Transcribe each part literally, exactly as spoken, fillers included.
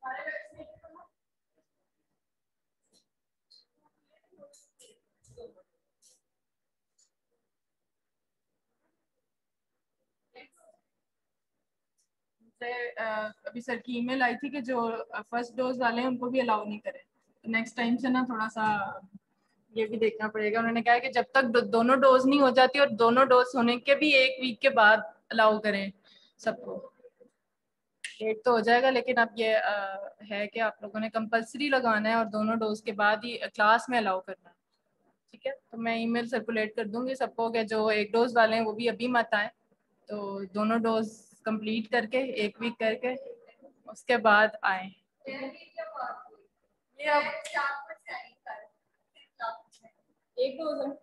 अभी सर की ईमेल आई थी कि जो फर्स्ट डोज वाले हैं उनको भी अलाउ नहीं करें, तो नेक्स्ट टाइम से ना थोड़ा सा ये भी देखना पड़ेगा। उन्होंने कहा कि जब तक दो, दोनों डोज नहीं हो जाती और दोनों डोज होने के भी एक वीक के बाद अलाउ करें सबको। लेट तो हो जाएगा, लेकिन अब ये आ, है कि आप लोगों ने कंपलसरी लगाना है और दोनों डोज के बाद ही क्लास में अलाउ करना है। ठीक है, तो मैं ईमेल सर्कुलेट कर दूंगी सबको कि जो एक डोज वाले हैं वो भी अभी मत आए, तो दोनों डोज कंप्लीट करके एक वीक करके उसके बाद आए। ये अब एक डोज है,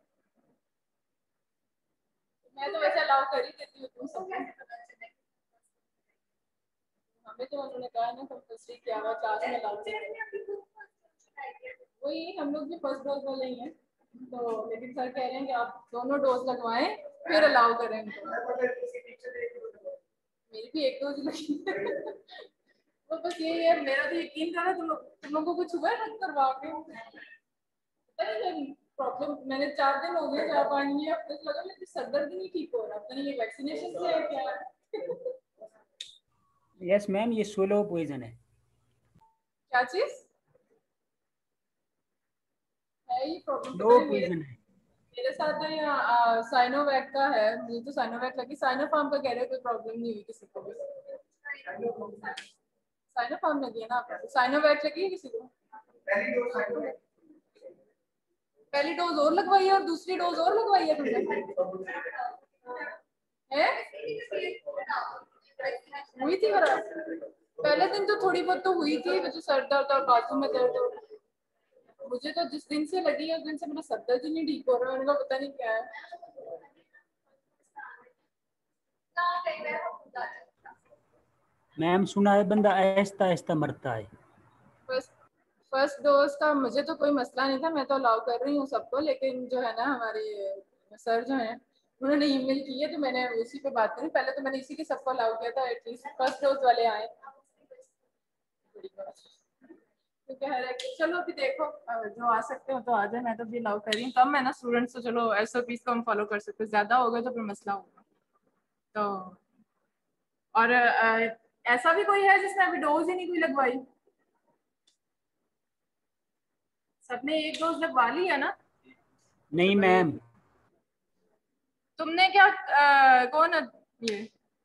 मैं तो वैसे अलाउ कर ही देती हूँ तुम सब। हमें तो उन्होंने कहा ना कंपल्सरी किया हुआ क्लास में अलाउ करें, वही हम लोग भी फर्स्ट डोज वाले ही हैं, तो लेकिन सर कह रहे हैं कि आप दोनों डोज लगवाएं फिर अलाउ करें उनको। मेरी भी एक डोज लगी तो बस यही है, मेरा तो यकीन था ना तुम लोग तुम लोगों को कुछ हुआ है करवा के प्रॉब्लम। मैंने चार दिन हो गए चार पाँच ये अब तक लगा मेरे सर दर्द नहीं ठीक हो रहा, पता नहीं ये वैक्सीनेशन से है क्या। यस मैम, ये स्लो पॉइजन है। क्या चीज है ये प्रॉब्लम? स्लो पता नहीं मेरे पॉइजन है। मेरे साथ तो यहाँ साइनोवैक का है, मुझे तो साइनोवैक लगी, साइनोफार्म का कह रहे हैं कोई प्रॉब्लम नहीं हुई किसी को भी। साइनोफार्म लगी है ना आपको, साइनोवैक लगी है किसी को? पहली डोज और लगवाई है और दूसरी डोज और लगवाई है तुमने? है हुई थी खराब? पहले दिन तो थोड़ी बहुत तो हुई थी, मुझे सर दर्द और बाजू में दर्द हो। मुझे तो जिस दिन से लगी है उस दिन से मेरा सर दर्द ही नहीं ठीक हो रहा, मैंने पता नहीं क्या है। मैम सुना है बंदा आहिस्ता आहिस्ता मरता है। फर्स्ट फर्स्ट डोज का मुझे तो कोई मसला नहीं था, मैं तो अलाउ कर रही हूँ सबको, लेकिन जो है ना हमारे सर जो हैं उन्होंने ईमेल की है तो मैंने उसी पे बात करी। पहले तो मैंने इसी के सबको अलाउ किया था, एटलीस्ट फर्स्ट डोज वाले आए। क्योंकि हर एक चलो अभी देखो जो आ सकते हो तो आ जाए, मैं तो भी अलाउ कर रही हूँ। कम है ना स्टूडेंट्स, तो चलो एसओपीज को हम फॉलो कर सकते हैं, ज्यादा होगा तो फिर मसला होगा। तो और अ, ऐसा भी कोई है जिसने अभी डोज ही नहीं कोई लगवाई? सबने एक डोज लगवा ली है ना? नहीं चलो मैम। एक तुमने क्या आ, कौन ये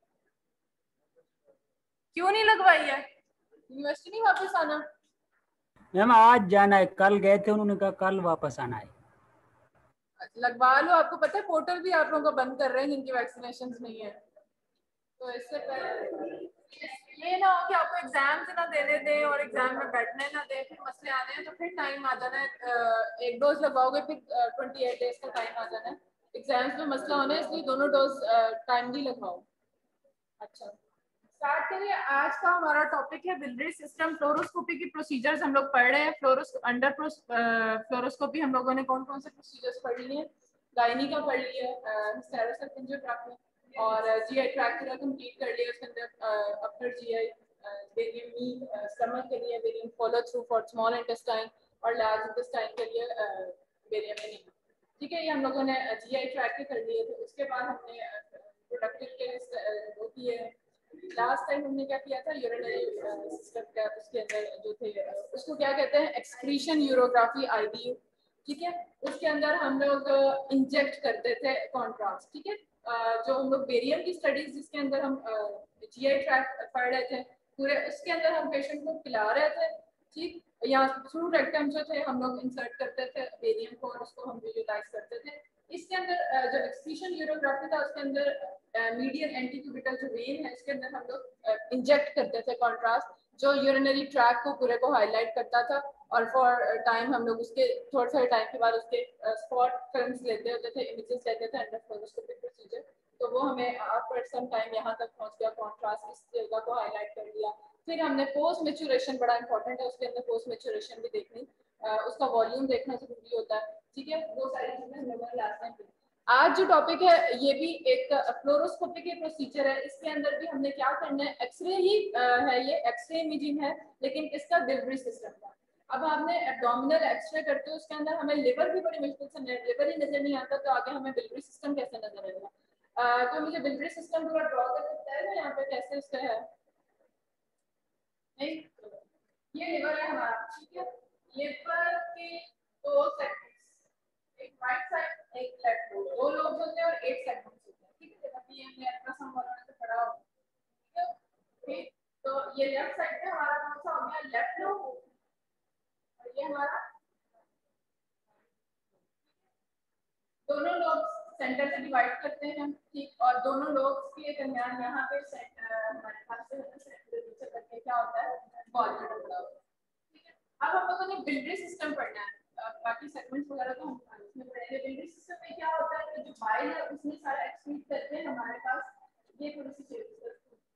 क्यों नहीं लगवाई है? यूनिवर्सिटी नहीं वापस आना? मैम आज जाना है, कल गए थे उन्होंने कहा कल वापस आना है। लगवा लो, आपको पता है पोर्टल भी आप लोगों का बंद कर रहे हैं जिनकी वैक्सीनेशन नहीं है, तो इससे पहले ये ना हो कि आपको एग्जाम से ना देने दें और एग्जाम में बैठने ना दें, फिर मसले आने हैं, तो फिर टाइम आ जाना है। एक डोज लगवाओगे फिर ट्वेंटी एट डेज का टाइम आ जाना है, एग्जाम्स में मसला होना है, इसलिए दोनों डोज टाइमली लगवाओ। अच्छा स्टार्ट करिए। आज का हमारा टॉपिक है बिलियरी सिस्टम। फ्लोरोस्कोपी की प्रोसीजर्स हम लोग पढ़ रहे हैं। फ्लोरोस अंडर फ्लोरोस्कोपी हम लोगों ने कौन कौन से प्रोसीजर्स पढ़ लिए हैं? गायनी का पढ़ लिया, हिस्टेरोसल्फिंजियोग्राफी और जीआई ट्रैक्ट पूरा कंप्लीट कर लिया। उसके अंदर upper GI, barium meal, stomach के लिए barium follow through for small intestine और लार्ज इंटेस्टाइन के लिए बेरियम एनीमा। ठीक है, ये हम लोगों ने जीआई ट्रैक्ट कर लिए थे। उसके बाद हमने प्रोडक्टिव के वो किए हैं। लास्ट टाइम हमने क्या किया था, यूरिनरी सिस्टम का, उसके अंदर जो थे उसको क्या कहते हैं, एक्सक्रीशन यूरोग्राफी आईबीयू। ठीक है, उसके अंदर हम लोग इंजेक्ट करते थे कॉन्ट्रास्ट। ठीक है, जो हम लोग बेरियम की स्टडीज जिसके अंदर हम जीआई ट्रैक्ट पढ़ रहे थे पूरे, उसके अंदर हम पेशेंट को पिला रहे थे। ठीक, या थ्रू रेक्टम जो थे हम लोग इंसर्ट करते थे बेरियम को और उसको हम विजुअलाइज करते थे। इसके अंदर जो एक्सक्रीशन यूरोग्राफी था उसके अंदर मीडियन एंटीक्यूबिटल जो वेन है इसके अंदर हम लोग इंजेक्ट करते थे कॉन्ट्रास्ट, जो यूरिनरी ट्रैक को पूरे को हाईलाइट करता था। और फॉर टाइम हम लोग उसके थोड़े थोड़े टाइम के बाद उसके स्पॉट फिल्म्स लेते होते थे, इमेजेस लेते थे अंडर फ्लोरोस्कोपिक प्रोसीजर। तो वो हमें आफ्टर सम टाइम यहाँ तक पहुँच गया, कॉन्ट्रास्ट इस जगह को हाईलाइट कर दिया। फिर हमने पोस्ट मेचुरेशन, बड़ा इंपॉर्टेंट है उसके अंदर पोस्ट मेचुरेशन भी देखनी, उसका वॉल्यूम देखना जरूरी होता है। ठीक है, वो सारी चीजें हम लोगों ने लास्ट टाइम। आज जो टॉपिक है ये भी एक फ्लोरोस्कोपी के प्रोसीजर है। इसके अंदर भी हमने क्या करना है, एक्सरे ही है, ये एक्सरे इमेजिंग है, लेकिन इसका डिलीवरी सिस्टम का। अब हमने एब्डोमिनल एक्सरे करते हो, उसके अंदर हमें लिवर भी बड़ी मुश्किल से, लिवर ही नजर नहीं आता, तो आगे हमें डिलीवरी सिस्टम कैसे नजर आएगा। uh, तो मुझे डिलीवरी सिस्टम पूरा ड्रॉ कर सकता है ना यहाँ पे, कैसे उसका है। नहीं, ये लिवर है हमारा, ठीक है। लिवर के दो सेगमेंट्स, एक राइट साइड एक लेफ्ट, दो लोग होते हैं और एक सेगमेंट होते हैं, ठीक है। जैसे ये हमने अल्ट्रासाउंड वालों से पढ़ा होगा, ठीक है। ठीक, तो ये लेफ्ट साइड पे हमारा कौन सा हो गया, लेफ्ट लोब, और ये हमारा दोनों लोग सेंटर से डिवाइड करते हैं, ठीक। और दोनों लोग के दरमियान यहाँ पे हमारे पास जो है सेंटर नीचे करके क्या होता है, गॉलब्लैडर होता है, ठीक है। अब हम लोगों ने बिलियरी सिस्टम पढ़ना है, बाकी सेगमेंट्स वगैरह तो हम इसमें पढ़ेंगे। बिलियरी सिस्टम में क्या होता है कि जो बाइल है उसमें सारा एक्सक्रीट करके हमारे पास ये थोड़ी सी चेंजेस,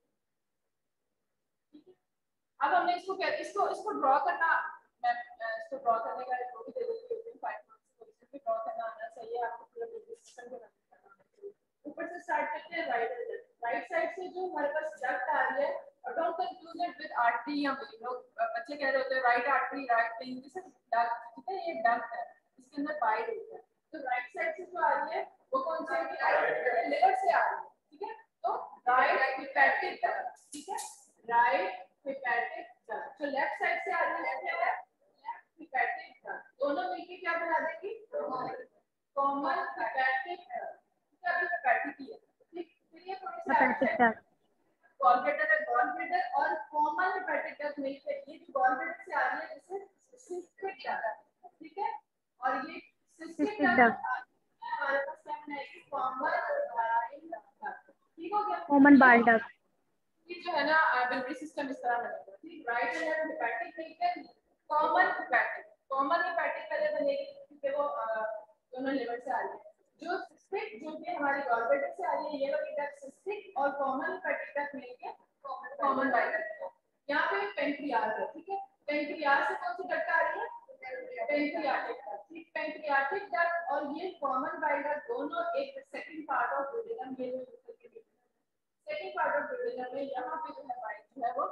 ठीक है। अब हमने इसको क्या, इसको इसको ड्रॉ करना, मैं इसको ड्रॉ करने का एक भी दे देती हूँ, फाइव मार्क्स को ड्रॉ करना आना चाहिए आपको, पूरा बिलियरी सिस्टम को करना चाहिए। ऊपर से स्टार्ट करते हैं राइट राइट साइड से जो हमारे पास डक्ट आ रही है, और don't confuse it with artery या वेन। लोग बच्चे कह रहे होते हैं right artery right vein, this is duct, ठीक है। ये डक्ट है, इसके अंदर पाइप होता है। तो राइट साइड से जो आ रही है वो कौन सी है, लिवर से आ रही है, ठीक है। तो राइट हेपेटिक डक्ट, ठीक है, राइट हेपेटिक डक्ट। तो लेफ्ट साइड से आ रही है क्या है, लेफ्ट हेपेटिक डक्ट, दोनों मिलके क्या बना देंगी, कॉमन हेपेटिक डक्ट, क्या भी हेपेटिक ही है, ठीक। फिर ये थोड़ी सी हेपेटिक डक्ट, गॉलब्लैडर है, गॉलब्लैडर और कॉमन हेपेटिक डक्ट मिलकर ये जो गॉलब्लैडर से आ रही है जिसे सिस्टिक डक्ट, ठीक है। और ये सिस्टिक डक्ट हमारे पास क्या बनाएगी, कॉमन बाइल डक्ट, ठीक हो गया। कॉमन बाइल डक्ट, ये जो है ना बिलियरी सिस्टम इस तरह बनेगा, ठीक। राइट एंड लेफ्ट हेपेटिक मिलकर कॉमन हेपेटिक, कॉमन हेपेटिक पहले बनेगी क्योंकि वो दोनों लिवर से आ रही है। जो सिस्टिक जो कि हमारी गॉलब्लैडर से आ रही है, ये वाली डक्ट सिस्टिक और कॉमन हेपेटिक डक्ट मिलके कॉमन बाइल डक्ट। यहाँ पे पेंक्रियाज है, ठीक है। पेंक्रियाज से कौन सी डक्ट आ रही है, पेंक्रियाटिक डक्ट, ठीक। पेंक्रियाटिक डक्ट और ये कॉमन बाइल डक्ट दोनों एक सेकंड पार्ट ऑफ ड्यूडेनम, ये सेकंड पार्ट ऑफ ड्यूडेनम में यहाँ पे जो है बाइल जो है वो,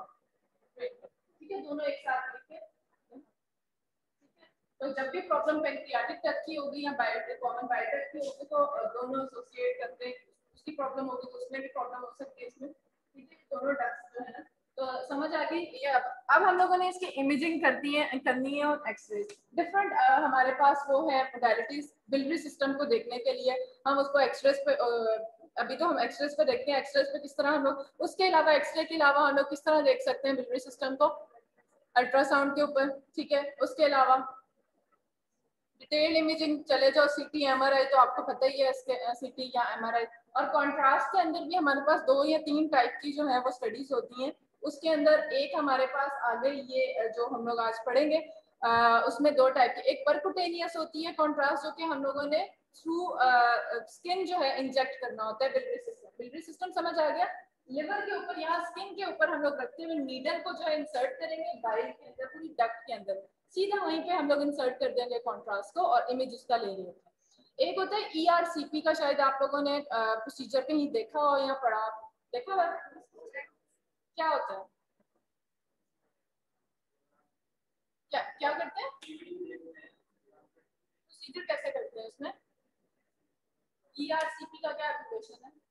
ठीक है, दोनों एक साथ मिलके, ठीक है। तो जब भी प्रॉब्लम पेंक्रियाटिक डक्ट की होगी या बाइल कॉमन बाइल डक्ट की होगी तो दोनों एसोसिएट करते हैं, उसकी प्रॉब्लम होगी तो उसमें भी प्रॉब्लम हो सकती है इसमें, ठीक है। दोनों डक्ट्स जो है ना, तो समझ आ गई ये। अब अब हम लोगों ने इसकी इमेजिंग करती है करनी है और एक्सरे डिफरेंट हमारे पास वो है मोडालिटीज बिलियरी सिस्टम को देखने के लिए। हम उसको एक्सरेस पे uh, अभी तो हम एक्सरेस पे देखते हैं, एक्सरेस पे किस तरह हम लोग, उसके अलावा एक्सरे के अलावा हम लोग किस तरह देख सकते हैं बिलियरी सिस्टम को, अल्ट्रासाउंड के ऊपर, ठीक है। उसके अलावा डिटेल इमेजिंग चले जाओ, सीटी एमआरआई तो आपको पता ही है, इसके सीटी या एमआरआई। और कॉन्ट्रास्ट के अंदर भी हमारे पास दो या तीन टाइप की जो है वो स्टडीज होती हैं। उसके अंदर एक हमारे पास आ गई ये जो हम लोग आज पढ़ेंगे, आ, उसमें दो टाइप की, एक परकुटेनियस होती है कॉन्ट्रास्ट, जो कि हम लोगों ने थ्रू स्किन जो है इंजेक्ट करना होता है। बिलियरी सिस्टम, बिलियरी सिस्टम समझ आ गया। लिवर के ऊपर यहाँ स्किन के ऊपर हम लोग रखते हुए नीडल को जो है इंसर्ट करेंगे बाइल के अंदर, पूरी डक्ट के अंदर, सीधा वहीं पे हम लोग इंसर्ट कर देंगे कॉन्ट्रास्ट को और इमेज उसका ले रहे होते हैं। एक होता है ईआरसीपी का, शायद आप लोगों ने प्रोसीजर कहीं देखा हो या पढ़ा, देखा हो क्या होता है, क्या क्या करते हैं, प्रोसीजर कैसे करते हैं उसमें, ईआरसीपी का क्या एप्लीकेशन है,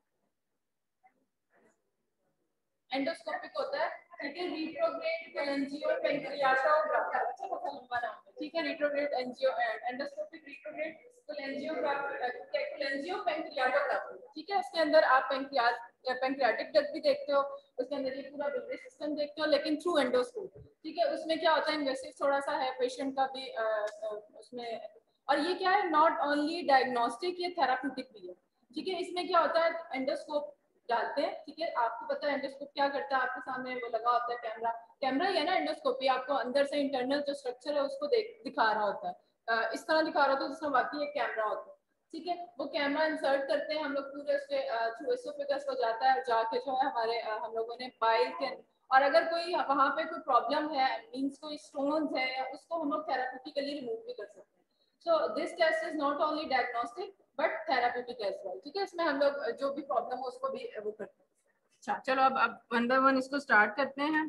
एंडोस्कोपिक होता है, ठीक है। रिट्रोग्रेड कोलेंजियो पेंक्रियाटोग्राफी, अच्छा बहुत लंबा नाम है, ठीक है। Retrograde angio endoscopic retrograde cholangiography, cholangio pancreatography, ठीक है। इसके अंदर आप पेंक्रियास पेंक्रियाटिक डक्ट भी देखते हो, उसके अंदर ये पूरा बिलियरी सिस्टम देखते हो, लेकिन थ्रू एंडोस्कोप, ठीक है। उसमें क्या होता है, इन्वेसिव थोड़ा सा है, पेशेंट का भी आ, आ, उसमें, और ये क्या है, नॉट ओनली डायग्नोस्टिक, ये थेराप्यूटिक भी है, ठीक है। इसमें क्या होता है, एंडोस्कोप डालते हैं, ठीक है। आपको पता है एंडोस्कोप क्या करता है, आपके सामने वो लगा होता है कैमरा, कैमरा ही है ना एंडोस्कोपी, आपको अंदर से इंटरनल जो स्ट्रक्चर है उसको देख दिखा रहा होता है, आ, इस तरह दिखा रहा होता है जिसमें बाकी एक कैमरा होता है, ठीक है। वो कैमरा इंसर्ट करते हैं हम लोग, पूरे उसके थ्रू एसोफेगस हो जाता है, जाके जो है हमारे आ, हम लोगों ने बाइल के, और अगर कोई वहाँ पे कोई प्रॉब्लम है, मींस कोई स्टोन्स है, उसको हम लोग थेराप्यूटिकली रिमूव भी कर सकते हैं। So this test is not only diagnostic but therapeutic as well, ठीक है। इसमें हम लोग जो भी प्रॉब्लम हो उसको भी वो करते हैं। अच्छा चलो अब अब वन बाय वन इसको स्टार्ट करते हैं।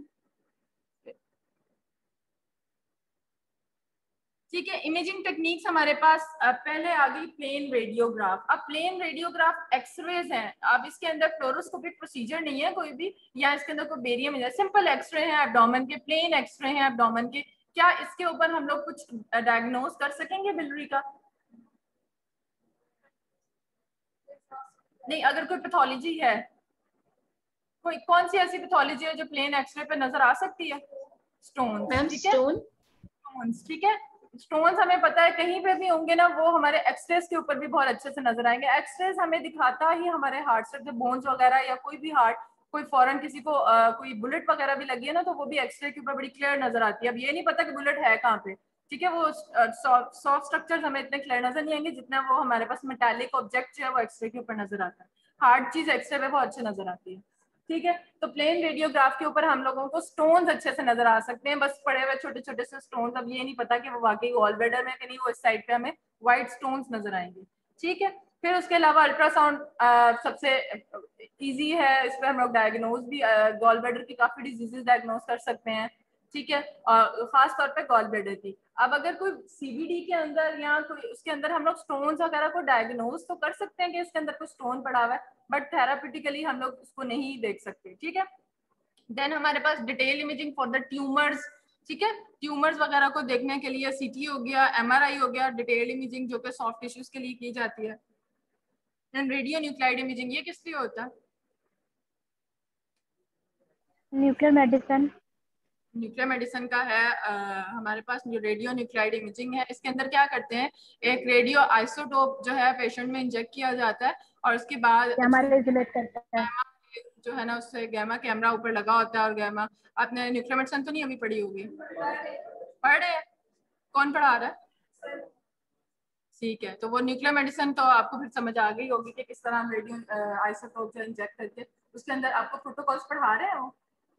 ठीक है, इमेजिंग टेक्निक्स हमारे पास पहले आ गई प्लेन रेडियोग्राफ। अब प्लेन रेडियोग्राफ एक्सरेज हैं, अब इसके अंदर फ्लोरोस्कोपिक प्रोसीजर नहीं है कोई भी, या इसके अंदर कोई बेरियम है, सिंपल एक्सरे हैं एब्डोमेन के, प्लेन एक्सरे हैं एब्डोमेन के। क्या इसके ऊपर हम लोग कुछ डायग्नोज कर सकेंगे बिलियरी का? नहीं, अगर कोई पैथोलॉजी है, कोई कौन सी ऐसी पैथोलॉजी है जो प्लेन एक्सरे पे नजर आ सकती है? स्टोन, ठीक है, स्टोन्स, ठीक है। स्टोन्स हमें पता है कहीं पे भी होंगे ना, वो हमारे एक्सरेज के ऊपर भी बहुत अच्छे से नजर आएंगे। एक्सरेज हमें दिखाता ही हमारे हार्ट से, जो बोन्स वगैरह या कोई भी हार्ट, कोई फॉरन किसी को आ, कोई बुलेट वगैरह भी लगी है ना, तो वो भी एक्सरे के ऊपर बड़ी क्लियर नजर आती है। अब ये नहीं पता कि बुलेट है कहाँ पे, ठीक है, वो सॉफ्ट स्ट्रक्चर्स हमें इतने क्लियर नजर नहीं आएंगे जितना वो हमारे पास मेटालिक ऑब्जेक्ट जो है वो एक्सरे के ऊपर नजर आता है। हार्ड चीज एक्सरे पे बहुत अच्छे नजर आती है, ठीक है। तो प्लेन रेडियोग्राफ के ऊपर हम लोगों को स्टोन्स अच्छे से नजर आ सकते हैं, बस पड़े हुए छोटे छोटे से स्टोन्स। अब ये नहीं पता कि वो वाकई गॉल ब्लैडर में कि नहीं, वो इस साइड पे हमें व्हाइट स्टोन्स नजर आएंगे, ठीक है। फिर उसके अलावा अल्ट्रासाउंड सबसे इजी है, इस पर हम लोग डायग्नोज भी गॉल ब्लैडर की काफी डिजीजेस डायग्नोज कर सकते हैं, ठीक है, और खास तौर पे गॉल ब्लैडर की। अब अगर कोई सीबीडी के अंदर या कोई उसके अंदर हम लोग स्टोन्स वगैरह को डायग्नोज तो कर सकते हैं कि इसके अंदर कोई स्टोन पड़ा हुआ है, बट थेराप्यूटिकली हम लोग उसको नहीं देख सकते, ठीक है। देन हमारे पास detail imaging for the tumours, ठीक है, ट्यूमर्स वगैरह को देखने के लिए सीटी हो गया, एमआरआई हो गया, डिटेल इमेजिंग जो कि सॉफ्ट टिश्यूज के लिए की जाती है। देन रेडियो न्यूक्लाइड इमेजिंग, ये किस लिए होता है? न्यूक्लियर मेडिसिन, न्यूक्लियर मेडिसिन का है। आ, हमारे पास जो रेडियो न्यूक्लाइड इमेजिंग है, इसके अंदर क्या करते हैं, एक रेडियो आइसोटोप जो है पेशेंट में इंजेक्ट किया जाता है, और उसके बाद रेगुलेट करता है जो है ना, उससे गैमा कैमरा ऊपर लगा होता है, और गैमा, आपने न्यूक्लियर मेडिसिन तो नहीं अभी पढ़ी होगी? पढ़ रहे हैं? कौन पढ़ा रहा है? ठीक है, तो वो न्यूक्लियर मेडिसिन तो आपको फिर समझ आ गई होगी कि किस तरह हम रेडियो आइसोटोप से इंजेक्ट करके, उसके अंदर आपको प्रोटोकॉल्स पढ़ा रहे हो,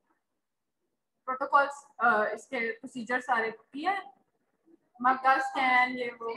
प्रोटोकॉल्स इसके प्रोसीजर सारे किए, मक्का स्कैन ये वो,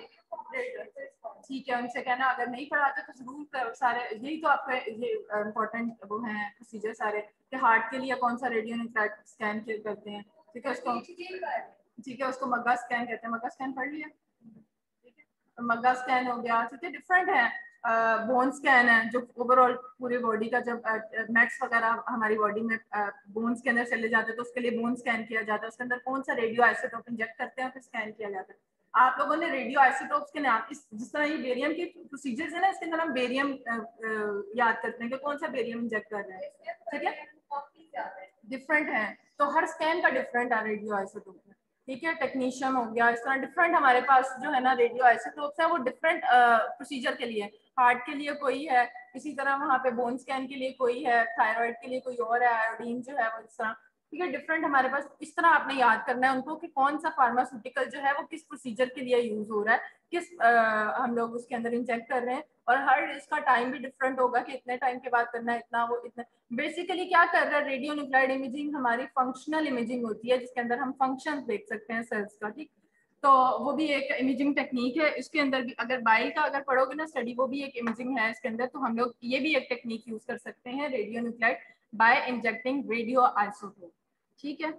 ठीक है। उनसे कहना अगर नहीं पढ़ाते तो जरूर सारे, यही तो आपके ये इम्पोर्टेंट वो हैं प्रोसीजर सारे, कि हार्ट के लिए कौन सा रेडियो न्यूक्लाइड स्कैन करते हैं, ठीक है, उसको, ठीक है, उसको मग्गा स्कैन कहते हैं। मग्गा स्कैन पढ़ लिया, ठीक है, तो मग्गा स्कैन हो गया, ठीक है। डिफरेंट है, बोन स्कैन है जो ओवरऑल पूरी बॉडी का, जब मैट्स वगैरह हमारी बॉडी में बोन्स के अंदर चले जाते हैं तो उसके लिए बोन स्कैन किया जाता है, उसके अंदर कौन सा रेडियो आइसोटोप इंजेक्ट करते हैं फिर स्कैन किया जाता है। आप लोगों ने रेडियो आइसोटोप्स के नाम, इस जिस तरह ये बेरियम की प्रोसीजर्स है ना, इसके अंदर हम बेरियम याद करते हैं कि कौन सा बेरियम इंजेक्ट कर रहे हैं, ठीक है, डिफरेंट है, तो हर स्कैन का डिफरेंट है रेडियो आइसोटोप में, ठीक है। टेक्नीशियन हो गया, इस तरह डिफरेंट हमारे पास जो है ना रेडियो आइसोटोप्स है, वो डिफरेंट प्रोसीजर के लिए, हार्ट के लिए कोई है, इसी तरह वहाँ पे बोन स्कैन के लिए कोई है, थायराइड के लिए कोई और है, आयोडीन जो है वो इस तरह, ठीक है, डिफरेंट हमारे पास। इस तरह आपने याद करना है उनको कि कौन सा फार्मास्यूटिकल जो है वो किस प्रोसीजर के लिए यूज हो रहा है, किस आ, हम लोग उसके अंदर इंजेक्ट कर रहे हैं, और हर इसका टाइम भी डिफरेंट होगा कि इतने टाइम के बाद करना है, इतना वो इतना। बेसिकली क्या कर रहा है रेडियो न्यूक्लाइड इमेजिंग, हमारी फंक्शनल इमेजिंग होती है जिसके अंदर हम फंक्शन देख सकते हैं सेल्स का, ठीक, तो वो भी एक इमेजिंग टेक्निक है। इसके अंदर भी अगर बाइल का अगर पढ़ोगे ना स्टडी, वो भी एक इमेजिंग है इसके अंदर, तो हम लोग ये भी एक टेक्निक यूज कर सकते हैं, radionuclide by injecting radioisotope, ठीक है।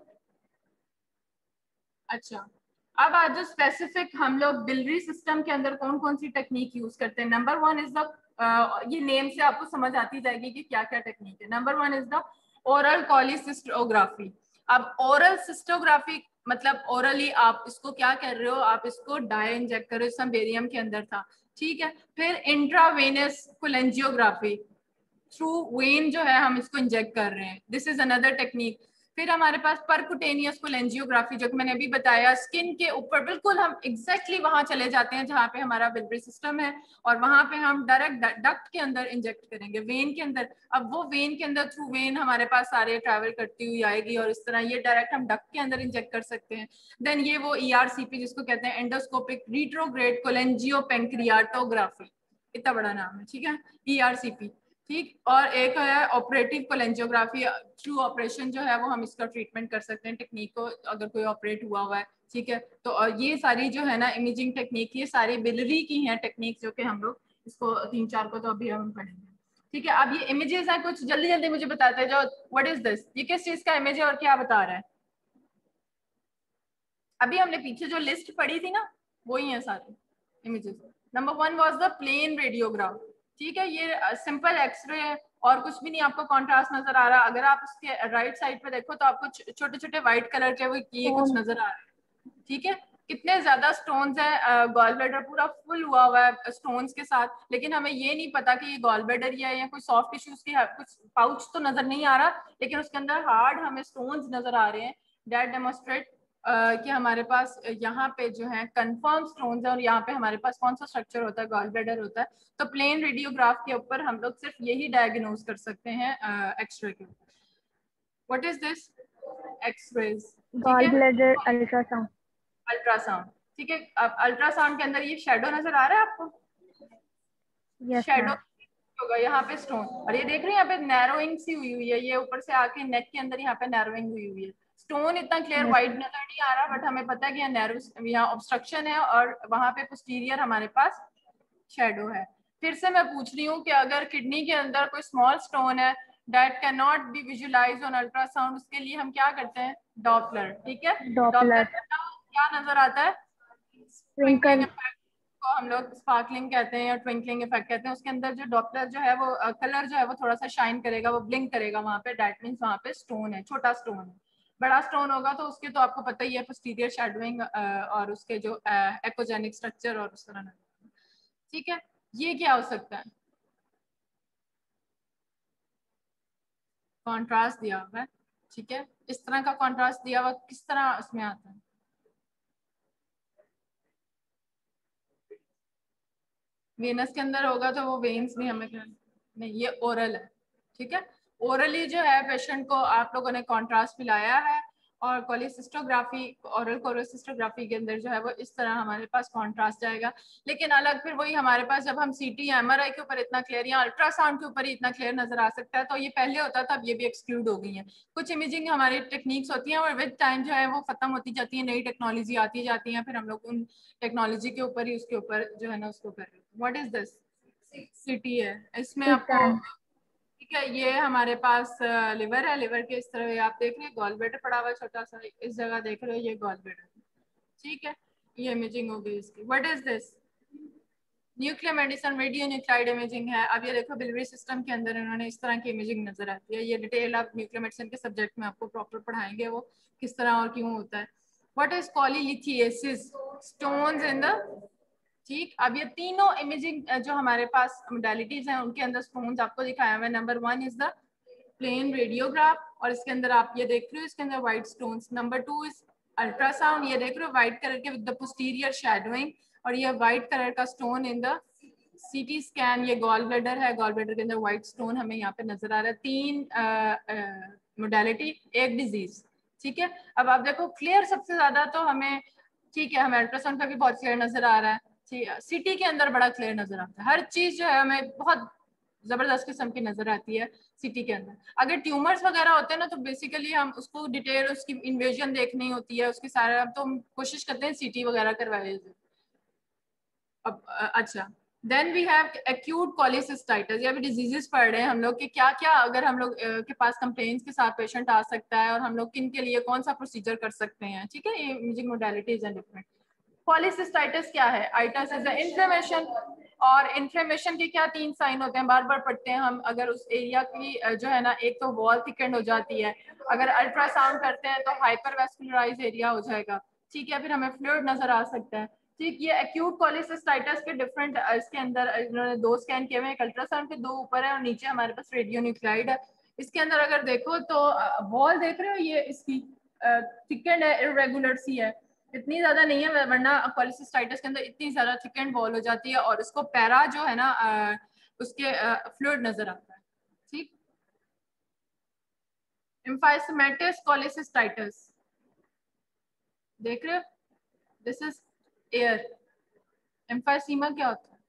अच्छा, अब आज स्पेसिफिक हम लोग बिलियरी सिस्टम के अंदर कौन कौन सी टेक्निक यूज करते हैं। नंबर वन इज द, ये नेम से आपको समझ आती जाएगी कि क्या क्या टेक्निक है। Number one is the oral cholecystography. अब ओरल सिस्टोग्राफी मतलब ओरली आप इसको क्या कर रहे हो, आप इसको डाई इंजेक्ट कर रहे हो, बेरियम के अंदर था, ठीक है। फिर इंट्रावेनस कोलेंजियोग्राफी, थ्रू वेन जो है हम इसको इंजेक्ट कर रहे हैं, दिस इज अनदर टेक्निक। फिर हमारे पास परकुटेनियस कोलेंजियोग्राफी, जो कि मैंने अभी बताया, स्किन के ऊपर बिल्कुल हम एग्जैक्टली वहां चले जाते हैं जहाँ पे हमारा बिलियरी सिस्टम है, और वहां पे हम डायरेक्ट डक्ट के अंदर इंजेक्ट करेंगे, वेन के अंदर। अब वो वेन के अंदर थ्रू वेन हमारे पास सारे ट्रैवल करती हुई आएगी, और इस तरह ये डायरेक्ट हम डक्ट के अंदर इंजेक्ट कर सकते हैं। देन ये वो ई आर सी पी जिसको कहते हैं एंडोस्कोपिक रिट्रोग्रेड कोलेंजियो पेंक्रियाटोग्राफी, इतना बड़ा नाम है, ठीक है, ई आर सी पी, ठीक। और एक है ऑपरेटिव कोलेंजियोग्राफी, थ्रू ऑपरेशन जो है वो हम इसका ट्रीटमेंट कर सकते हैं, टेक्निक को अगर कोई ऑपरेट हुआ हुआ है ठीक है। तो और ये सारी जो है ना इमेजिंग टेक्निक, ये सारी बिलरी की हैं टेक्निक, जो कि हम लोग इसको तीन चार को तो अभी हम पढ़ेंगे। ठीक है, अब ये इमेजेस हैं कुछ, जल्दी जल्दी मुझे बताते हैं जो व्हाट इज दिस, ये किस चीज का इमेज है और क्या बता रहा है। अभी हमने पीछे जो लिस्ट पढ़ी थी ना, वही है सारे images. Number one was the plain radiograph. ठीक है, ये सिंपल एक्सरे है और कुछ भी नहीं, आपको कॉन्ट्रास्ट नजर आ रहा है। अगर आप उसके राइट साइड पे देखो तो आपको छोटे छोटे व्हाइट कलर के वो ये कुछ नजर आ रहे हैं। ठीक है, कितने ज्यादा स्टोन्स हैं, गॉल ब्लैडर पूरा फुल हुआ हुआ है स्टोन्स के साथ, लेकिन हमें ये नहीं पता कि ये गॉल ब्लैडर या, या कोई सॉफ्ट टिश्यूज की कुछ पाउच तो नजर नहीं आ रहा, लेकिन उसके अंदर हार्ड हमें स्टोन्स नजर आ रहे हैं। दैट डेमोन्स्ट्रेट Uh, कि हमारे पास यहाँ पे जो है कंफर्म स्टोन्स है और यहाँ पे हमारे पास कौन सा स्ट्रक्चर होता है, गॉल ब्लैडर होता है। तो प्लेन रेडियोग्राफ के ऊपर हम लोग सिर्फ यही डायग्नोज कर सकते हैं एक्सरे के ऊपर। What is this, x-rays. Gall bladder ultrasound. Ultrasound, ठीक है। अब अल्ट्रासाउंड के अंदर ये शेडो नजर आ रहा है आपको, यस शेडो मैम। होगा यहाँ पे स्टोन, और ये देख रहे हैं यहाँ पे नैरोइंग सी हुई हुई है, ये ऊपर से आके नेक के अंदर यहाँ पे नैरोइंग हुई हुई है। स्टोन इतना क्लियर वाइट नजर नहीं आ रहा, बट हमें पता है कि यहाँ नैरो, यहाँ ऑब्स्ट्रक्शन है और वहां पे पोस्टीरियर हमारे पास शेडो है। फिर से मैं पूछ रही हूँ कि अगर किडनी के अंदर कोई स्मॉल स्टोन है that can not be visualise on ultrasound, उसके लिए हम क्या करते हैं, डॉपलर। ठीक है, डॉपलर डॉपलर। क्या नजर आता है, ट्विंकलिंग ट्विंकल। इफेक्ट को हम लोग स्पार्कलिंग कहते हैं या ट्विंकलिंग इफेक्ट कहते हैं। उसके अंदर जो डॉपलर जो है वो कलर जो है वो थोड़ा सा शाइन करेगा, वो ब्लिंक करेगा वहां पे, दैट मींस वहां पे स्टोन है, छोटा स्टोन है। बड़ा स्टोन होगा तो उसके तो आपको पता ही है पोस्टीरियर शैडोइंग और उसके जो एकोजेनिक स्ट्रक्चर और उस तरह। ठीक है, ये क्या हो सकता है, कॉन्ट्रास्ट दिया हुआ है। ठीक है, इस तरह का कॉन्ट्रास्ट दिया हुआ किस तरह उसमें आता है, वेनस के अंदर होगा तो वो वेन्स भी हमें नहीं, ये ओरल है। ठीक है, ओरली जो है पेशेंट को आप लोगों ने कॉन्ट्रास्ट पिलाया है, और कोलिसिस्टोग्राफी, ओरल कोलिसिस्टोग्राफी के अंदर जो है वो इस तरह हमारे पास कॉन्ट्रास्ट जाएगा। लेकिन अलग फिर वही हमारे पास जब हम सीटी या एमआरआई के ऊपर इतना क्लियर या अल्ट्रासाउंड के ऊपर ही इतना क्लियर नजर आ सकता है, तो ये पहले होता था, अब ये भी एक्सक्लूड हो गई है। कुछ इमेजिंग हमारी टेक्निक्स होती हैं और विद टाइम जो है वो खत्म होती जाती है, नई टेक्नोलॉजी आती जाती है, फिर हम लोग उन टेक्नोलॉजी के ऊपर ही उसके ऊपर जो है ना उसको कर रहे हैं। व्हाट इज दिस, सिटी है, इसमें आपको ठीक है, ये हमारे पास लिवर है, लिवर के इस तरह आप देख रहे हैं, गॉल ब्लैडर पड़ा हुआ है छोटा सा, इस जगह देख रहे हो ये गॉल ब्लैडर। ठीक है, ये इमेजिंग हो गई इसकी। What is this, nuclear medicine, radionuclide imaging है। अब ये देखो बिलियरी सिस्टम के अंदर इन्होंने इस तरह की इमेजिंग नजर आती है। ये डिटेल आप न्यूक्लियर मेडिसिन के सब्जेक्ट में आपको प्रॉपर पढ़ाएंगे वो किस तरह और क्यों होता है। What is polylithiasis, stones in the, ठीक। अब ये तीनों इमेजिंग जो हमारे पास मोडालिटीज हैं उनके अंदर स्टोन्स आपको दिखाया हुआ है। Number one is the plain radiograph, और इसके अंदर आप ये देख रहे हो इसके अंदर white stones. Number two is ultrasound, ये देख रहे हो व्हाइट कलर के विद द पोस्टीरियर शैडोइंग, और ये व्हाइट कलर का stone in the CT scan, ये गॉल ब्लैडर है, गॉल ब्लैडर के अंदर व्हाइट स्टोन हमें यहाँ पे नजर आ रहा है। तीन मोडालिटी, एक डिजीज। ठीक है, अब आप देखो क्लियर सबसे ज्यादा तो हमें, ठीक है, हमें अल्ट्रासाउंड का भी बहुत क्लियर नजर आ रहा है, सिटी के अंदर बड़ा क्लियर नजर आता है, हर चीज जो है हमें बहुत जबरदस्त किस्म की नजर आती है सिटी के अंदर। अगर ट्यूमर्स वगैरह होते हैं ना तो बेसिकली हम उसको डिटेल उसकी इन्वेजन देखनी होती है उसकी सारा, अब तो हम कोशिश करते हैं सीटी वगैरह करवाए। अब अच्छा, then we have acute cholecystitis, ये भी डिजीजेस पढ़ रहे हैं हम लोग कि क्या क्या अगर हम लोग के पास कंप्लेंट्स के साथ पेशेंट आ सकता है और हम लोग किन के लिए कौन सा प्रोसीजर कर सकते हैं। ठीक है, ये इमेजिंग मोडालिटीज हैं डिफरेंट। पॉलीसिस्टाइटिस क्या है, आइटिस इज द इन्फ्लेमेशन, और इन्फ्लेमेशन के क्या तीन साइन होते हैं, बार बार पढ़ते हैं हम। अगर उस एरिया की जो है ना, एक तो वॉल थिकेंड हो जाती है, अगर अल्ट्रासाउंड करते हैं तो हाइपरवेस्कुलराइज एरिया हो जाएगा। ठीक है, फिर हमें फ्लूइड नजर आ सकता है। ठीक, ये एक्यूट कोलिसिस्टाइटिस के डिफरेंट इसके अंदर इन्होंने दो स्कैन किए हुए हैं, अल्ट्रासाउंड के दो ऊपर है और नीचे हमारे पास रेडियो न्यूक्लाइड है। इसके अंदर अगर देखो तो वॉल देख रहे हो ये इसकी थिकेंड है, इरेगुलर सी है, इतनी ज्यादा नहीं है, वरना कोलिसिस्टाइटिस के अंदर इतनी ज्यादा थिकेंड वॉल हो जाती है और उसको पैरा जो है ना आ, उसके फ्लूइड नजर आता है। ठीक, एम्फाइसेमेटस कोलिसिस्टाइटिस देख रहे हो, दिस इज एयर। एम्फाइसीमा क्या होता है,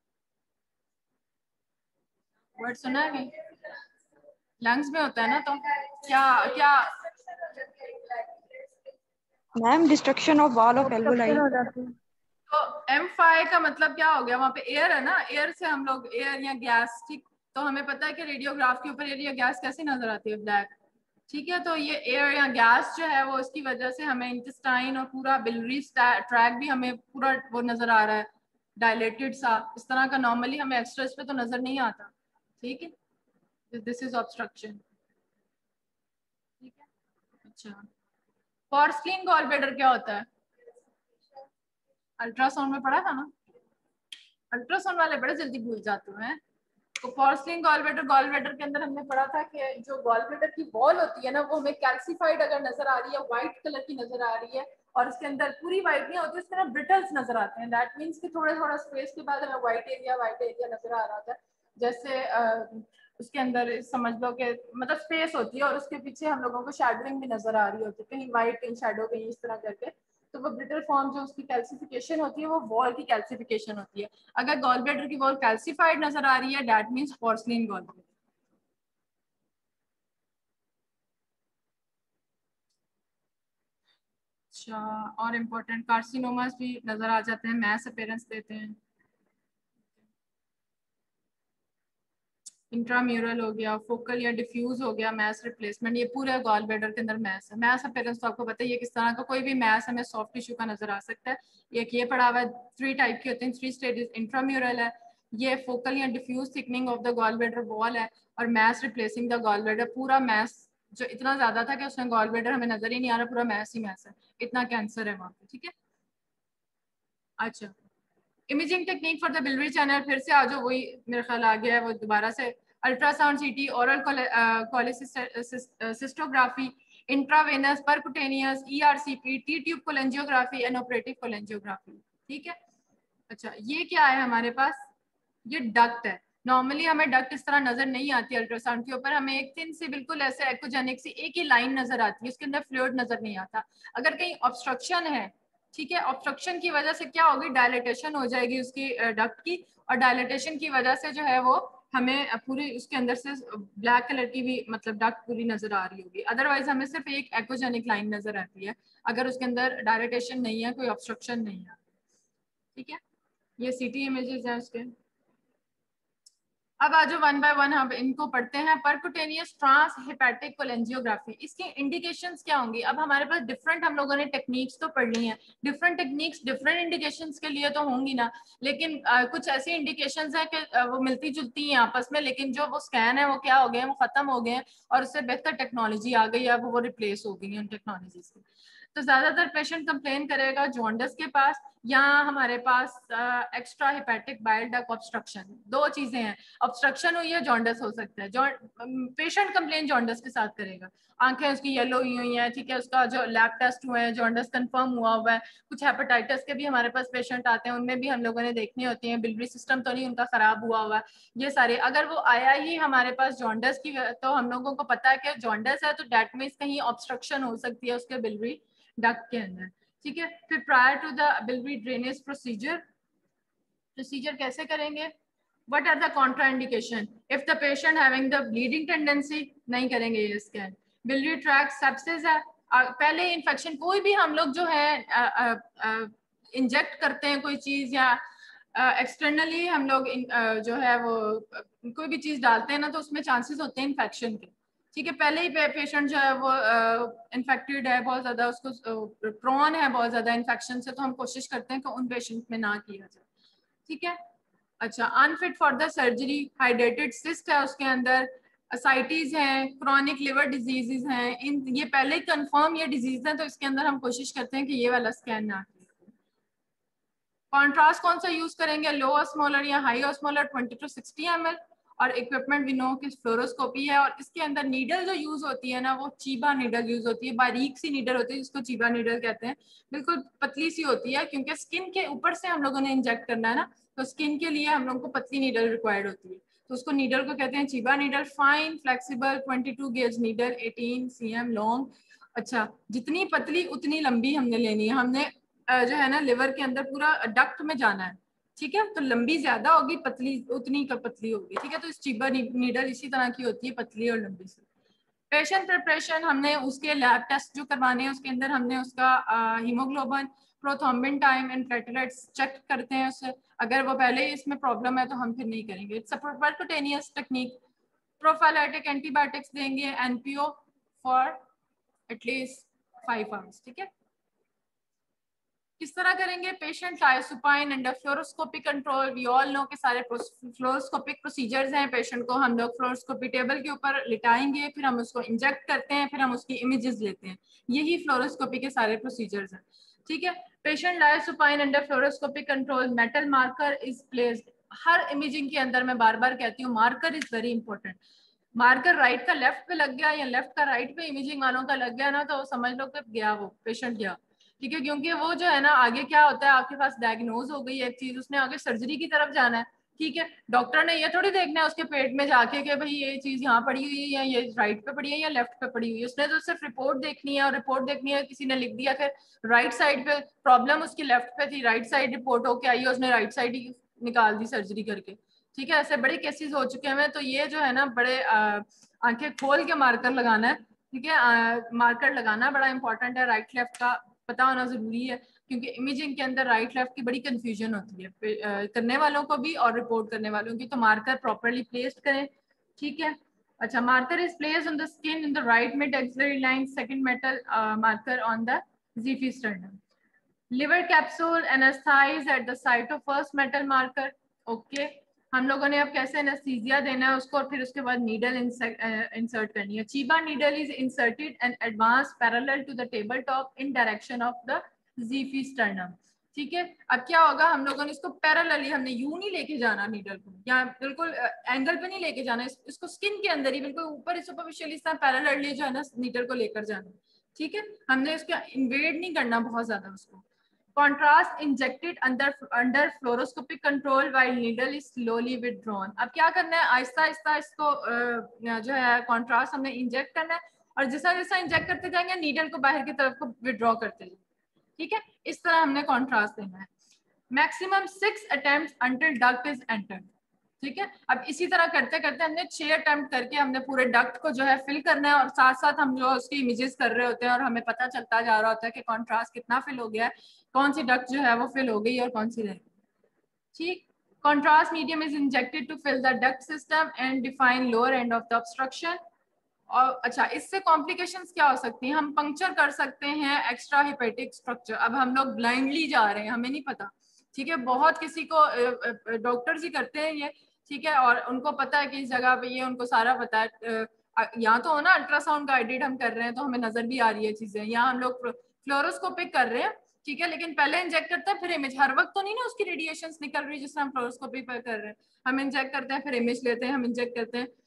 वर्ड सुना है नहीं, लंग्स में होता है ना, तो क्या क्या ma'am destruction of wall of alveoli. हो जाती है। तो एम फाइव का मतलब क्या हो गया, वहां पे एयर है ना, एयर से हम लोग एयर या गैस, ठीक, तो हमें पता है कि रेडियोग्राफ के ऊपर एयर या गैस कैसी नजर आती है, ब्लैक, ठीक है। तो ये एयर या गैस जो है वो इसकी वजह से हमें इंटेस्टाइन और पूरा बिलरी ट्रैक भी हमें पूरा वो नजर आ रहा है, डायलेटेड सा, इस तरह का नॉर्मली हमें एक्सट्रेस पे तो नजर नहीं आता, ठीक है। दिस इज ऑब्स्ट्रक्शन, ठीक है। अच्छा, पोर्सिलिन गॉल ब्लैडर क्या होता है? अल्ट्रासाउंड में पढ़ा था ना, अल्ट्रासाउंड वाले बड़े जल्दी भूल जाते हैं। तो porcelain gall bladder, gall bladder के अंदर हमने पढ़ा था कि जो गॉल ब्लैडर की वॉल होती है ना, वो हमें कैल्सिफाइड अगर नजर आ रही है, व्हाइट कलर की नजर आ रही है, और इसके अंदर पूरी व्हाइट नहीं होती, इसके अंदर ब्रिटल्स नजर आते हैं। दैट मीन्स कि थोड़ा थोड़ा स्पेस के बाद हमें व्हाइट एरिया व्हाइट एरिया नजर आ रहा था, जैसे आ, उसके अंदर समझ लो कि मतलब स्पेस होती है और उसके पीछे हम लोगों को शैडोइंग भी नजर आ रही होती है, कहीं व्हाइट कहीं शैडो कहीं इस तरह करके। तो वो ब्रिटल फॉर्म जो उसकी कैल्सिफिकेशन होती है वो वॉल की कैल्सिफिकेशन होती है। अगर गॉल ब्लैडर की वॉल कैल्सिफाइड नजर आ रही है, that means porcelain gall bladder. अच्छा, और इम्पोर्टेंट कार्सिनोमास भी नजर आ जाते हैं, मैस अपीयरेंस देते हैं। इंट्राम्यूरल हो गया, फोकल या डिफ्यूज हो गया, मैस रिप्लेसमेंट, ये पूरा गॉल ब्लैडर के अंदर मैस है। मैस अपीयरेंस तो आपको पता है ये किस तरह का, कोई भी मैस हमें सॉफ्ट टिश्यू का नजर आ सकता है। एक ये पड़ा हुआ है, थ्री टाइप के होते हैं, थ्री स्टेजेस, इंट्राम्यूरल है, ये फोकल या diffuse thickening of the gall bladder wall है, और mass replacing the gall bladder, पूरा मैस जो इतना ज्यादा था कि उसमें गॉल ब्लैडर हमें नजर ही नहीं आ रहा, पूरा मैस ही मैस है, इतना कैंसर है वहां पे, ठीक है। अच्छा, imaging technique for the biliary channel, फिर से आज वही मेरे ख्याल आ गया है वो दोबारा से, ultrasound, CT, oral cholecystography, intravenous, percutaneous, ERCP, T tube cholangiography and operative cholangiography, ठीक है। अच्छा, ये क्या है हमारे पास, ये डक्ट है। नॉर्मली हमें डक्ट इस तरह नजर नहीं आती अल्ट्रासाउंड के ऊपर, हमें एक थिन सी बिल्कुल ऐसे एक्वाजेनिक सी एक ही लाइन नजर आती है, उसके अंदर फ्लूइड नजर नहीं आता। अगर कहीं ऑब्स्ट्रक्शन है, ठीक है, ऑब्स्ट्रक्शन की वजह से क्या होगी, डायलेटेशन हो जाएगी उसकी डक्ट की, और डायलेटेशन की वजह से जो है वो हमें पूरी उसके अंदर से ब्लैक कलर की भी मतलब डक्ट पूरी नजर आ रही होगी। अदरवाइज हमें सिर्फ एक एक्वाजेनिक लाइन नजर आती है अगर उसके अंदर डायलेटेशन नहीं है, कोई ऑब्स्ट्रक्शन नहीं है, ठीक है। ये सीटी इमेजेस हैं उसके। अब आज वन बाय वन हम इनको पढ़ते हैं। परकुटेनियस ट्रांस हेपेटिक कोलेंजियोग्राफी, इसकी इंडिकेशंस क्या होंगी? अब हमारे पास डिफरेंट हम लोगों ने टेक्निक्स तो पढ़ ली हैं, डिफरेंट टेक्निक्स डिफरेंट इंडिकेशंस के लिए तो होंगी ना, लेकिन आ, कुछ ऐसी इंडिकेशंस है कि आ, वो मिलती जुलती हैं आपस में, लेकिन जो वो स्कैन है वो क्या हो गए हैं, वो खत्म हो गए हैं, और उससे बेहतर टेक्नोलॉजी आ गई है, अब वो रिप्लेस हो गई है उन टेक्नोलॉजी से। तो ज्यादातर पेशेंट कंप्लेन करेगा जॉन्डिस के पास, या हमारे पास extrahepatic bile duct obstruction, दो चीजें हैं, ऑब्स्ट्रक्शन हुई है, जॉन्डिस हो सकता है। पेशेंट कंप्लेन जॉन्डिस के साथ करेगा, आंखें उसकी येलो हुई हुई हैं, ठीक है, उसका जो लैब टेस्ट हुए हैं, जॉन्डिस कंफर्म हुआ हुआ है। कुछ हेपेटाइटिस के भी हमारे पास पेशेंट आते हैं, उनमें भी हम लोगों ने देखनी होती है, बिलियरी सिस्टम तो नहीं उनका खराब हुआ हुआ है, ये सारे। अगर वो आया ही हमारे पास जॉन्डिस की, तो हम लोगों को पता है कि जॉन्डिस है, तो डेट मींस कहीं ऑब्स्ट्रक्शन हो सकती है उसके बिलियरी डक्ट के अंदर, ठीक है। फिर prior to the biliary drainage procedure, procedure कैसे करेंगे? What are the contraindication? If the patient having the bleeding tendency, नहीं करेंगे ये स्कैन। Biliary tract sepsis है, पहले इन्फेक्शन, कोई भी हम लोग जो है इंजेक्ट करते हैं कोई चीज, या एक्सटर्नली uh, हम लोग uh, जो है वो uh, कोई भी चीज डालते हैं ना, तो उसमें चांसेस होते हैं इन्फेक्शन के, ठीक है। पहले ही पेशेंट जो है वो इन्फेक्टेड uh, है बहुत ज्यादा, उसको प्रोन uh, है बहुत ज्यादा इन्फेक्शन से, तो हम कोशिश करते हैं कि उन पेशेंट में ना किया जाए, ठीक है। अच्छा, अनफिट फॉर द सर्जरी, हाइड्रेटेड सिस्ट है उसके अंदर, असाइटीज हैं, क्रॉनिक लिवर डिजीजेज हैं, इन ये पहले ही कंफर्म ये डिजीज है, तो इसके अंदर हम कोशिश करते हैं कि ये वाला स्कैन ना करें। कॉन्ट्रास्ट कौन सा यूज करेंगे, लो ऑस्मोलर या high osmolar, twenty to sixty M L, और इक्विपमेंट भी नो कि फ्लोरोस्कोपी है, और इसके अंदर नीडल जो यूज होती है ना, वो चीबा नीडल यूज होती है, बारीक सी नीडल होती है जिसको चीबा नीडल कहते हैं, बिल्कुल पतली सी होती है, क्योंकि स्किन के ऊपर से हम लोगों ने इंजेक्ट करना है ना, तो स्किन के लिए हम लोगों को पतली नीडल रिक्वायर्ड होती है, तो उसको नीडल को कहते हैं Chiba needle. Fine flexible twenty two gauge needle, eighteen C M long. अच्छा, जितनी पतली उतनी लंबी हमने लेनी है, हमने जो है ना लिवर के अंदर पूरा डक्ट में जाना है, ठीक है, तो लंबी ज्यादा होगी, पतली उतनी का पतली होगी, ठीक है। तो इस चीबा नीडल इसी तरह की होती है, पतली और लंबी सी। पेशेंट प्रिपरेशन, हमने उसके लैब टेस्ट जो करवाने हैं उसके अंदर हमने उसका haemoglobin, prothrombin time and platelets check करते हैं उससे। अगर वो पहले ही इसमें प्रॉब्लम है तो हम फिर नहीं करेंगे। It's a percutaneous technique. Prophylactic antibiotics देंगे NPO for at least five hours. ठीक है, किस तरह करेंगे? Patient lies supine under fluoroscopic control. We all know के सारे फ्लोरोस्कोपिक प्रोसीजर्स हैं। पेशेंट को हम लोग फ्लोरोस्कोपी टेबल के ऊपर लिटाएंगे, फिर हम उसको इंजेक्ट करते हैं, फिर हम उसकी इमेजेस लेते हैं। यही फ्लोरोस्कोपी के सारे प्रोसीजर्स हैं। ठीक है, patient lies supine under fluoroscopic control, metal marker is placed. हर इमेजिंग के अंदर मैं बार बार कहती हूँ marker is very important. Marker right का लेफ्ट पे लग गया या लेफ्ट का राइट पे इमेजिंग वालों का लग गया ना, तो समझ लो कि गया वो पेशेंट गया। ठीक है, क्योंकि वो जो है ना आगे क्या होता है, आपके पास डायग्नोज हो गई है एक चीज, उसने आगे सर्जरी की तरफ जाना है। ठीक है, डॉक्टर ने ये थोड़ी देखना है उसके पेट में जाके कि भाई ये चीज यहाँ पड़ी हुई है या ये राइट पे पड़ी है या लेफ्ट पे पड़ी हुई है। उसने तो सिर्फ रिपोर्ट देखनी है, और रिपोर्ट देखनी है किसी ने लिख दिया कि राइट साइड पे प्रॉब्लम उसकी लेफ्ट पे थी, राइट साइड रिपोर्ट होके आई है, उसने राइट साइड ही निकाल दी सर्जरी करके। ठीक है, ऐसे बड़े केसेस हो चुके हैं। तो ये जो है ना बड़े आंखें खोल के मार्कर लगाना है। ठीक है, मार्कर लगाना बड़ा इंपॉर्टेंट है। राइट लेफ्ट का पता होना जरूरी है, क्योंकि इमेजिंग के अंदर राइट लेफ्ट की बड़ी कंफ्यूजन होती है करने वालों को भी और रिपोर्ट करने वालों की। तो मार्कर प्रॉपर्ली प्लेस्ड करें। ठीक है, अच्छा, marker is placed on the skin in the right mid axillary line, second metal marker on the xiphisternum. Liver capsule anaesthetise at the site of first metal marker. Okay, हम लोगों ने अब कैसे anaesthesia देना है उसको, और फिर उसके बाद नीडल इंसर्ट करनी है। Chiba needle is inserted and advance parallel to the table top in direction of the xiphisternum. ठीक है, अब क्या होगा, हम लोगों ने इसको पैरेलली, हमने यूं नहीं लेके जाना नीडल को, या बिल्कुल एंगल पे नहीं लेके जाना, इस, इसको स्किन के अंदर ही बिल्कुल ऊपर सुपरफिशियल इस तरह पैरेलली जो है ना नीडल को लेकर जाना। ठीक है, हमने इसको इन्वेड नहीं करना बहुत ज्यादा उसको। Contrast injected under under fluoroscopic control while needle is slowly withdrawn। अब क्या करना है, आहिस्ता आहिस्ता इसको जो है कॉन्ट्रास्ट हमने इंजेक्ट करना है, और जैसा जैसा इंजेक्ट करते जाएंगे नीडल को बाहर की तरफ को विड्रॉ करते जाएंगे। ठीक है, इस तरह हमने कॉन्ट्रास्ट देना है। Maximum six attempt until duct is entered. ठीक है, अब इसी तरह करते करते हमने छह अटेम्प्ट करके हमने पूरे डक्ट को जो है फिल करना है, और साथ साथ हम जो उसकी इमेजेस कर रहे होते हैं, और हमें पता चलता जा रहा होता है कि कॉन्ट्रास्ट कितना फिल हो गया है, कौन सी डक्ट जो है वो फिल हो गई और कौन सी रह गई। ठीक, contrast medium is injected to fill the duct system and define lower end of the obstruction. और अच्छा, इससे कॉम्प्लिकेशंस क्या हो सकती हैं, हम पंक्चर कर सकते हैं एक्स्ट्रा हिपेटिक स्ट्रक्चर। अब हम लोग ब्लाइंडली जा रहे हैं, हमें नहीं पता। ठीक है, बहुत किसी को डॉक्टर्स ही करते हैं ये। ठीक है, और उनको पता है कि इस जगह पे ये, उनको सारा पता है। यहाँ तो हो ना अल्ट्रासाउंड गाइडेड हम कर रहे हैं तो हमें नजर भी आ रही है चीजें, यहाँ हम लोग फ्लोरोस्कोपिक कर रहे हैं। ठीक है, लेकिन पहले इंजेक्ट करते हैं फिर इमेज, हर वक्त तो नहीं ना उसकी रेडिएशंस निकल रही जिससे हम फ्लोरोस्कोपी पर कर रहे हैं। हम इंजेक्ट करते हैं फिर इमेज लेते हैं, हम इंजेक्ट करते हैं।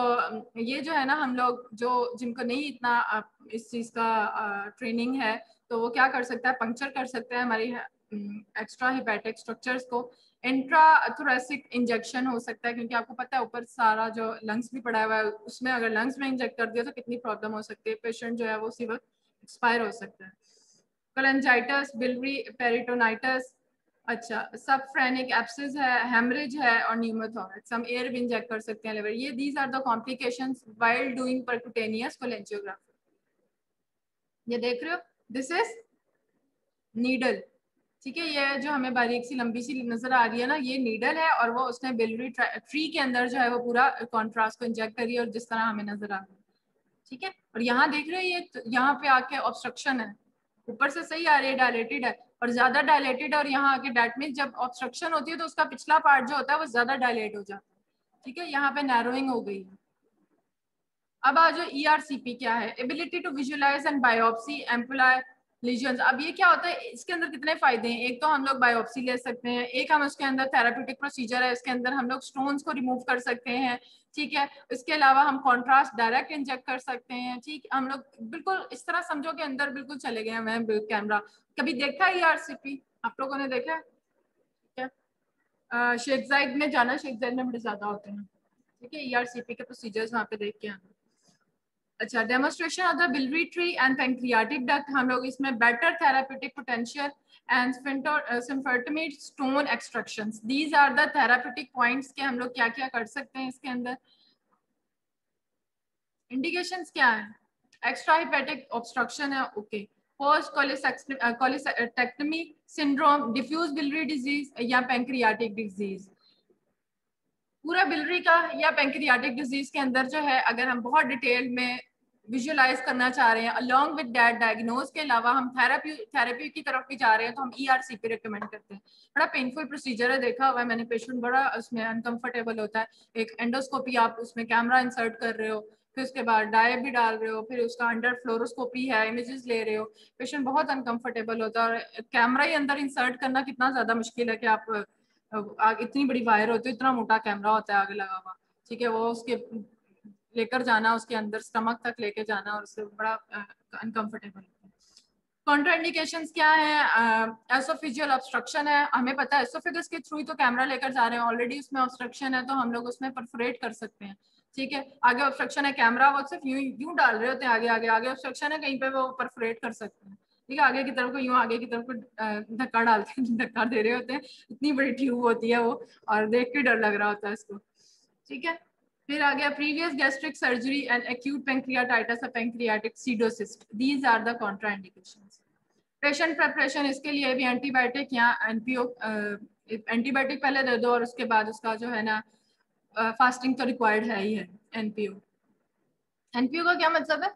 तो ये जो है ना, हम लोग जो जिनको नहीं इतना इस चीज का ट्रेनिंग है, तो वो क्या कर सकता है, पंक्चर कर सकते हैं हमारी एक्स्ट्रा हिपैटिक स्ट्रक्चर्स को। इंट्राथोरेसिक इंजेक्शन हो सकता है, क्योंकि आपको पता है ऊपर सारा जो लंग्स भी पड़ा हुआ है, उसमें अगर लंग्स में इंजेक्ट कर दिया तो कितनी प्रॉब्लम हो सकती है, पेशेंट जो है वो उसी वक्त एक्सपायर हो सकता है। कोलेंजाइटिस, बिलियरी पेरिटोनाइटिस, अच्छा, सबफ्रेनिक एब्सिस है, हेमरेज है, और न्यूमोथोरैक्स। हम एयर भी इंजेक्ट कर सकते हैं लिवर। ये these are the complications while doing percutaneous cholangiography. ये देख रहे हो, दिस इज नीडल। ठीक है, ये जो हमें बारीक सी लंबी सी नजर आ रही है ना, ये नीडल है, और वो उसने बिलियरी ट्री के अंदर जो है वो पूरा कॉन्ट्रास्ट को इंजेक्ट करी, और जिस तरह हमें नजर आ रहा है। ठीक है, और यहाँ देख रहे हो, ये यहाँ पे आके ऑब्स्ट्रक्शन है, ऊपर से सही आ रही है, डायलेटेड है, और ज्यादा डायलेटेड है, और यहाँ आके डेट मींस जब ऑब्स्ट्रक्शन होती है तो उसका पिछला पार्ट जो होता है वो ज्यादा डायलेट हो जाता है। ठीक है, यहाँ पे नैरोइंग हो गई है। अब आ जाओ ई आर सी पी क्या है, ability to visualise and biopsy ampullary lesions. अब ये क्या होता है, इसके अंदर कितने फायदे हैं, एक तो हम लोग बायोप्सी ले सकते हैं, एक हम उसके अंदर थेराप्यूटिक प्रोसीजर है, इसके अंदर हम लोग स्टोन्स को रिमूव कर सकते हैं। ठीक है, इसके अलावा हम कॉन्ट्रास्ट डायरेक्ट इंजेक्ट कर सकते हैं। ठीक, हम लोग बिल्कुल इस तरह समझो कि अंदर बिल्कुल चले गए हैं कैमरा। कभी देखा है ई आर सी पी आप लोगों ने देखा है? ठीक है, शेख जायद में जाना, शेख जायद में बड़े ज्यादा होते हैं। ठीक है, ई आर सी पी के प्रोसीजर्स वहाँ पे देख के आना। अच्छा, demonstration of the biliary tree and pancreatic duct, हम लोग इसमें better therapeutic potential and sphincterotomy stone extractions, these are the therapeutic points के हम लोग क्या क्या कर सकते हैं इसके अंदर। इंडिकेशंस क्या है? एक्स्ट्रा हेपेटिक ऑब्स्ट्रक्शन है, okay. Post cholecystectomy syndrome, diffuse biliary disease या पैंक्रियाटिक डिजीज। पूरा बिलियरी का या पैंक्रियाटिक डिजीज के अंदर जो है, अगर हम बहुत डिटेल में विजुअलाइज करना चाह रहे हैं, अलोंग विद दैट डायग्नोज के अलावा हम थेरेपी थेरेपी की तरफ भी जा रहे हैं, तो हम ईआरसीपी रिकमेंड करते हैं। बड़ा पेनफुल प्रोसीजर है, देखा हुआ है मैंने, पेशेंट बड़ा उसमें अनकंफर्टेबल होता है। एक एंडोस्कोपी, आप उसमें कैमरा इंसर्ट कर रहे हो, फिर उसके बाद डाई भी डाल रहे हो, फिर उसका अंडर फ्लोरोस्कोपी है, इमेजेस ले रहे हो, पेशेंट बहुत अनकंफर्टेबल होता है। और कैमरा ही अंदर इंसर्ट करना कितना ज्यादा मुश्किल है कि आप आग इतनी बड़ी वायर होती है, इतना मोटा कैमरा होता है आगे लगा हुआ, ठीक है, वो उसके लेकर जाना, उसके अंदर स्टमक तक लेके जाना, और उससे बड़ा अनकंफर्टेबल होता है। कॉन्ट्राइंडिकेशंस क्या है? एसोफेजियल ऑब्स्ट्रक्शन है, हमें पता है एसोफेगस के थ्रू ही तो कैमरा लेकर जा रहे हैं, ऑलरेडी उसमें ऑब्स्ट्रक्शन है, तो हम लोग उसमें परफोरेट कर सकते हैं, ठीक है। आगे ऑब्स्ट्रक्शन है, कैमरा वो सिर्फ यूं यूं डाल रहे होते हैं, आगे आगे आगे ऑब्स्ट्रक्शन है, कहीं पे वो परफोरेट कर सकते हैं, ठीक है। आगे की तरफ को यूं आगे की तरफ को धक्का डालते हैं, धक्का दे रहे होते हैं, इतनी बड़ी ट्यूब होती है वो, और देख के डर लग रहा होता है इसको, ठीक है। फिर आ गया previous gastric surgery and acute pancreatitis और pancreatic pseudocyst, these are the contraindications. Patient preparation, इसके लिए भी एंटीबायोटिक या एनपीओ, एंटीबायोटिक पहले दे दो और उसके बाद उसका जो है ना फास्टिंग तो रिक्वायर्ड है ही है। एनपीओ एनपीओ का क्या मतलब है?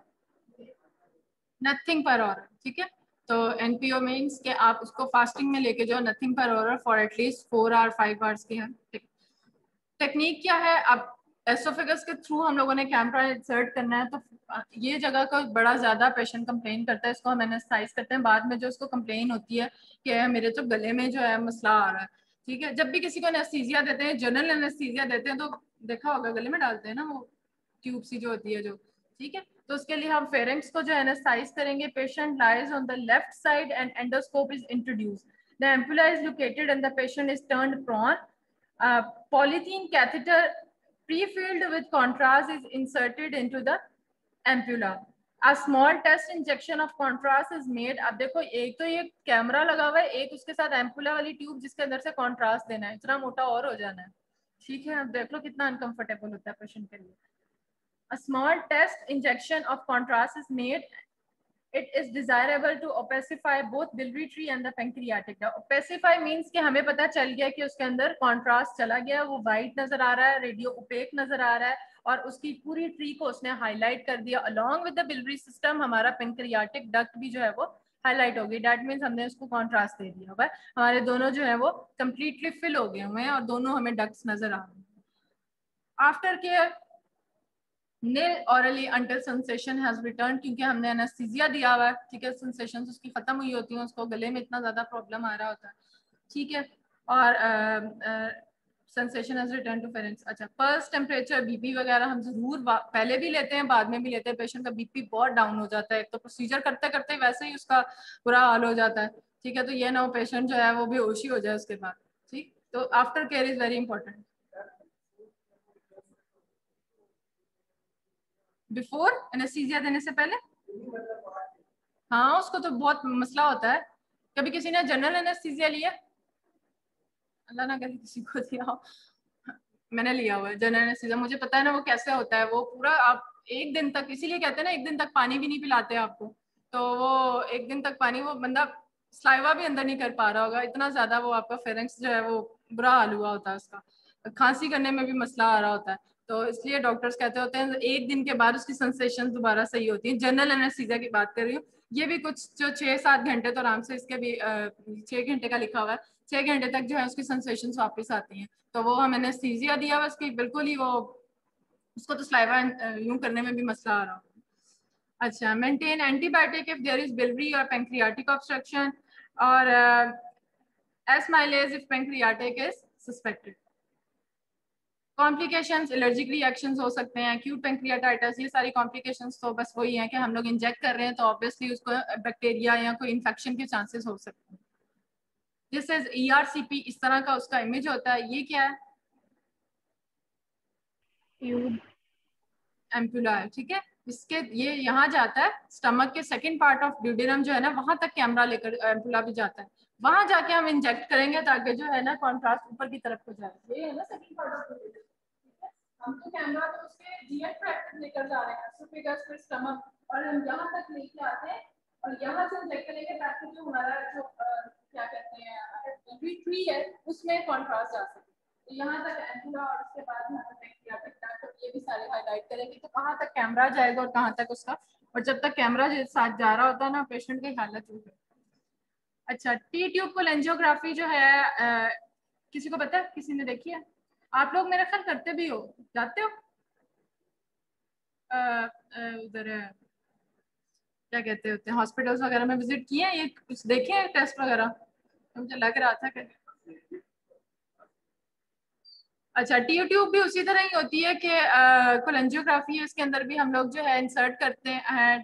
नथिंग पर ऑरल, ठीक है। तो एनपीओ मीन्स कि आप उसको फास्टिंग में लेके जाओ, nothing per oral for at least four hour five hours के हैं। टेक्निक क्या है? अब एसोफेगस के थ्रू हम लोगों ने कैमरा इंसर्ट करना है, तो ये जगह का बड़ा ज्यादा पेशेंट कंप्लेन करता है, इसको हम एनेस्थाइज करते हैं। बाद में जो उसको कंप्लेन होती है कि मेरे तो गले में जो है मसला आ रहा है, ठीक है। जब भी किसी को एनेस्थीसिया देते हैं, जनरल एनेस्थीसिया देते हैं, तो देखा होगा गले में डालते हैं ना वो ट्यूब सी जो होती है जो, ठीक है। तो उसके लिए हम फेरेंक्स को जो एनेस्थाइज करेंगे। Patient lies on the left side and endoscope is introduced, the ampulla is located and the patient is turned prone. Uh, polythene catheter pre-filled with contrast is inserted into the ampulla. A small test injection of contrast is made. अब देखो, एक तो ये camera लगा हुआ है, एक उसके साथ एम्पुला वाली ट्यूब जिसके अंदर से कॉन्ट्रास्ट देना है, इतना मोटा और हो जाना है, ठीक है। अब देख लो कितना अनकंफर्टेबल होता है पेशेंट के लिए। A small test injection of contrast is made. It is desirable to opacify both biliary tree and the pancreatic. Opacify means कि हमें पता चल गया कि उसके अंदर contrast चला गया, वो white नजर आ रहा है, रेडियो ओपेक नजर आ रहा है, और उसकी पूरी ट्री को उसने हाईलाइट कर दिया। along with the biliary system हमारा pancreatic duct भी जो है वो हाईलाइट हो गई। That means हमने उसको contrast दे दिया हुआ है, हमारे दोनों जो है वो completely fill हो गए हुए हैं और दोनों हमें ducts नजर आ रहे हैं। After care nil orally until sensation has returned, क्योंकि हमने एनेस्थीसिया दिया हुआ है, ठीक है। सेंसेशंस उसकी खत्म हुई होती हैं, उसको गले में इतना ज्यादा प्रॉब्लम आ रहा होता है, ठीक है। और sensation has return to pharynx. अच्छा, पल्स, टेम्परेचर, बीपी वगैरह हम जरूर पहले भी लेते हैं, बाद में भी लेते हैं। पेशेंट का बीपी बहुत डाउन हो जाता है, तो प्रोसीजर करते करते वैसे ही उसका बुरा हाल हो जाता है, ठीक है। तो ये ना हो पेशेंट जो है वो बेहोशी हो जाए उसके बाद, ठीक। तो after care is very important. Before anaesthesia देने से पहले, हाँ उसको तो बहुत मसला होता है। कभी किसी ने जनरल एनेस्थीसिया लिया? अल्लाह ना करे किसी को दिया हो। मैंने लिया हुआ है जनरल एनेस्थीसिया, मुझे पता है ना वो कैसे होता है। वो पूरा आप एक दिन तक, इसीलिए कहते हैं ना एक दिन तक पानी भी नहीं पिलाते आपको, तो वो एक दिन तक पानी, वो बंदा स्लाइवा भी अंदर नहीं कर पा रहा होगा, इतना ज्यादा वो आपका फेरेंक्स जो है वो बुरा हाल हुआ होता है उसका। खांसी करने में भी मसला आ रहा होता है, तो इसलिए डॉक्टर्स कहते होते हैं एक दिन के बाद उसकी सेंसेशन दोबारा सही होती है। जनरल एनेस्थीसिया की बात कर रही हूँ। ये भी कुछ जो छः सात घंटे तो आराम से, इसके भी छः घंटे का लिखा हुआ है, छः घंटे तक जो है उसकी सेंसेशंस वापस आती हैं। तो वो हम एनेस्थीसिया दिया हुआ उसकी बिल्कुल ही, वो उसको तो स्लाइवा यूं करने में भी मसला आ रहा हो। अच्छा, maintain antibiotic if there is biliary और पैंक्रियाटिक ऑब्स्ट्रक्शन, और amylase if pancreatic is suspected. Complications, allergic reactions हो सकते हैं, एक्यूट पैंक्रियाटाइटिस, ये सारी कॉम्प्लिकेशंस तो बस वही हैं कि हम लोग इंजेक्ट कर रहे हैं, तो ऑब्वियसली उसको बैक्टीरिया या कोई इन्फेक्शन के चांसेस हो सकते हैं। दिस इज ईआरसीपी, इस तरह का उसका इमेज होता है। ये क्या है? एम्पुला है, ठीक है। इसके ये यहाँ जाता है स्टमक के सेकंड पार्ट ऑफ ड्यूडेनम जो है ना, वहां तक कैमरा लेकर एम्पुला भी जाता है, वहां जाके हम इंजेक्ट करेंगे ताकि जो है ना कॉन्ट्रास्ट ऊपर की तरफ को जाए। ये है ना सेकंड पार्ट ऑफ ड्यूडेनम, हम तो कैमरा तो उसके जीएफ ट्रैक तक लेकर जा रहे हैं, एसोफेगस फिर स्टमक, और हम यहाँ तक लेके आते हैं और यहाँ से हम चेक करेंगे ताकि जो हमारा जो uh, क्या कहते हैं ट्री है उसमें कॉन्ट्रास्ट आ सके। तो यहाँ तक एंगुला और उसके बाद यहाँ तक तो ये भी सारे हाईलाइट करेंगे तो कहाँ तक कैमरा जाएगा और कहाँ तक उसका, और जब तक कैमरा साथ जा रहा होता है ना पेशेंट की हालत वो है। अच्छा, टी ट्यूब कोलेंजियोग्राफी जो है आ, किसी को पता है? किसी ने देखी है? आप लोग मेरा ख्याल करते भी हो, जाते हो उधर क्या कहते होते हैं हॉस्पिटल्स वगैरह में विजिट किए हैं, ये कुछ देखे हैं टेस्ट वगैरह? तो मुझे लग रहा था कि अच्छा टी ट्यूब भी उसी तरह ही होती है कि कोलेंजियोग्राफी है, इसके अंदर भी हम लोग जो है इंसर्ट करते हैं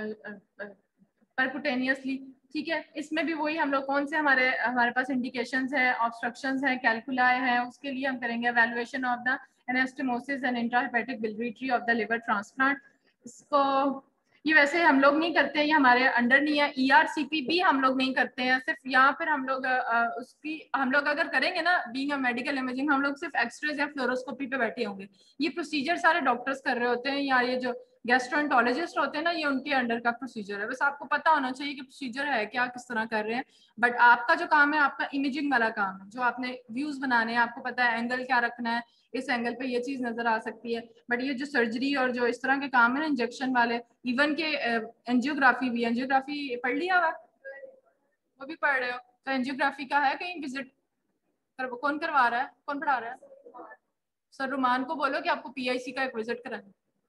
परकुटेनियसली, ठीक है। इसमें भी वही हम लोग कौन से हमारे हमारे पास इंडिकेशंस है, ऑब्स्ट्रक्शंस है, कैलकुलाई है, उसके लिए हम करेंगे evaluation of the anastomosis and intrahepatic biliary tree of the liver transplant. इसको ये वैसे हम लोग नहीं करते हैं, ये हमारे अंडर नहीं है। ईआरसीपी भी हम लोग नहीं करते हैं, सिर्फ यहाँ पर हम लोग उसकी हम लोग अगर करेंगे ना बीइंग अ मेडिकल इमेजिंग, हम लोग सिर्फ एक्सरेज या फ्लोरोस्कोपी पे बैठे होंगे। ये प्रोसीजर सारे डॉक्टर्स कर रहे होते हैं, या ये जो गैस्ट्रोएंटोलॉजिस्ट होते हैं ना, ये उनके अंडर का प्रोसीजर है। बस आपको पता होना चाहिए कि प्रोसीजर है क्या, किस तरह कर रहे हैं। बट आपका जो काम है आपका इमेजिंग वाला काम है, जो आपने व्यूज बनाने हैं, आपको पता है एंगल क्या रखना है, इस एंगल पे ये चीज नजर आ सकती है। बट ये जो सर्जरी और जो इस तरह के काम है ना इंजेक्शन वाले, इवन के एंजियोग्राफी भी, एंजियोग्राफी पढ़ लिया हुआ, वो भी पढ़ रहे हो तो एंजियोग्राफी का है कहीं विजिट कर, कौन करवा रहा है, कौन पढ़ा रहा है? सर रुमान को बोलो कि आपको पीआईसी का एक विजिट कराएं,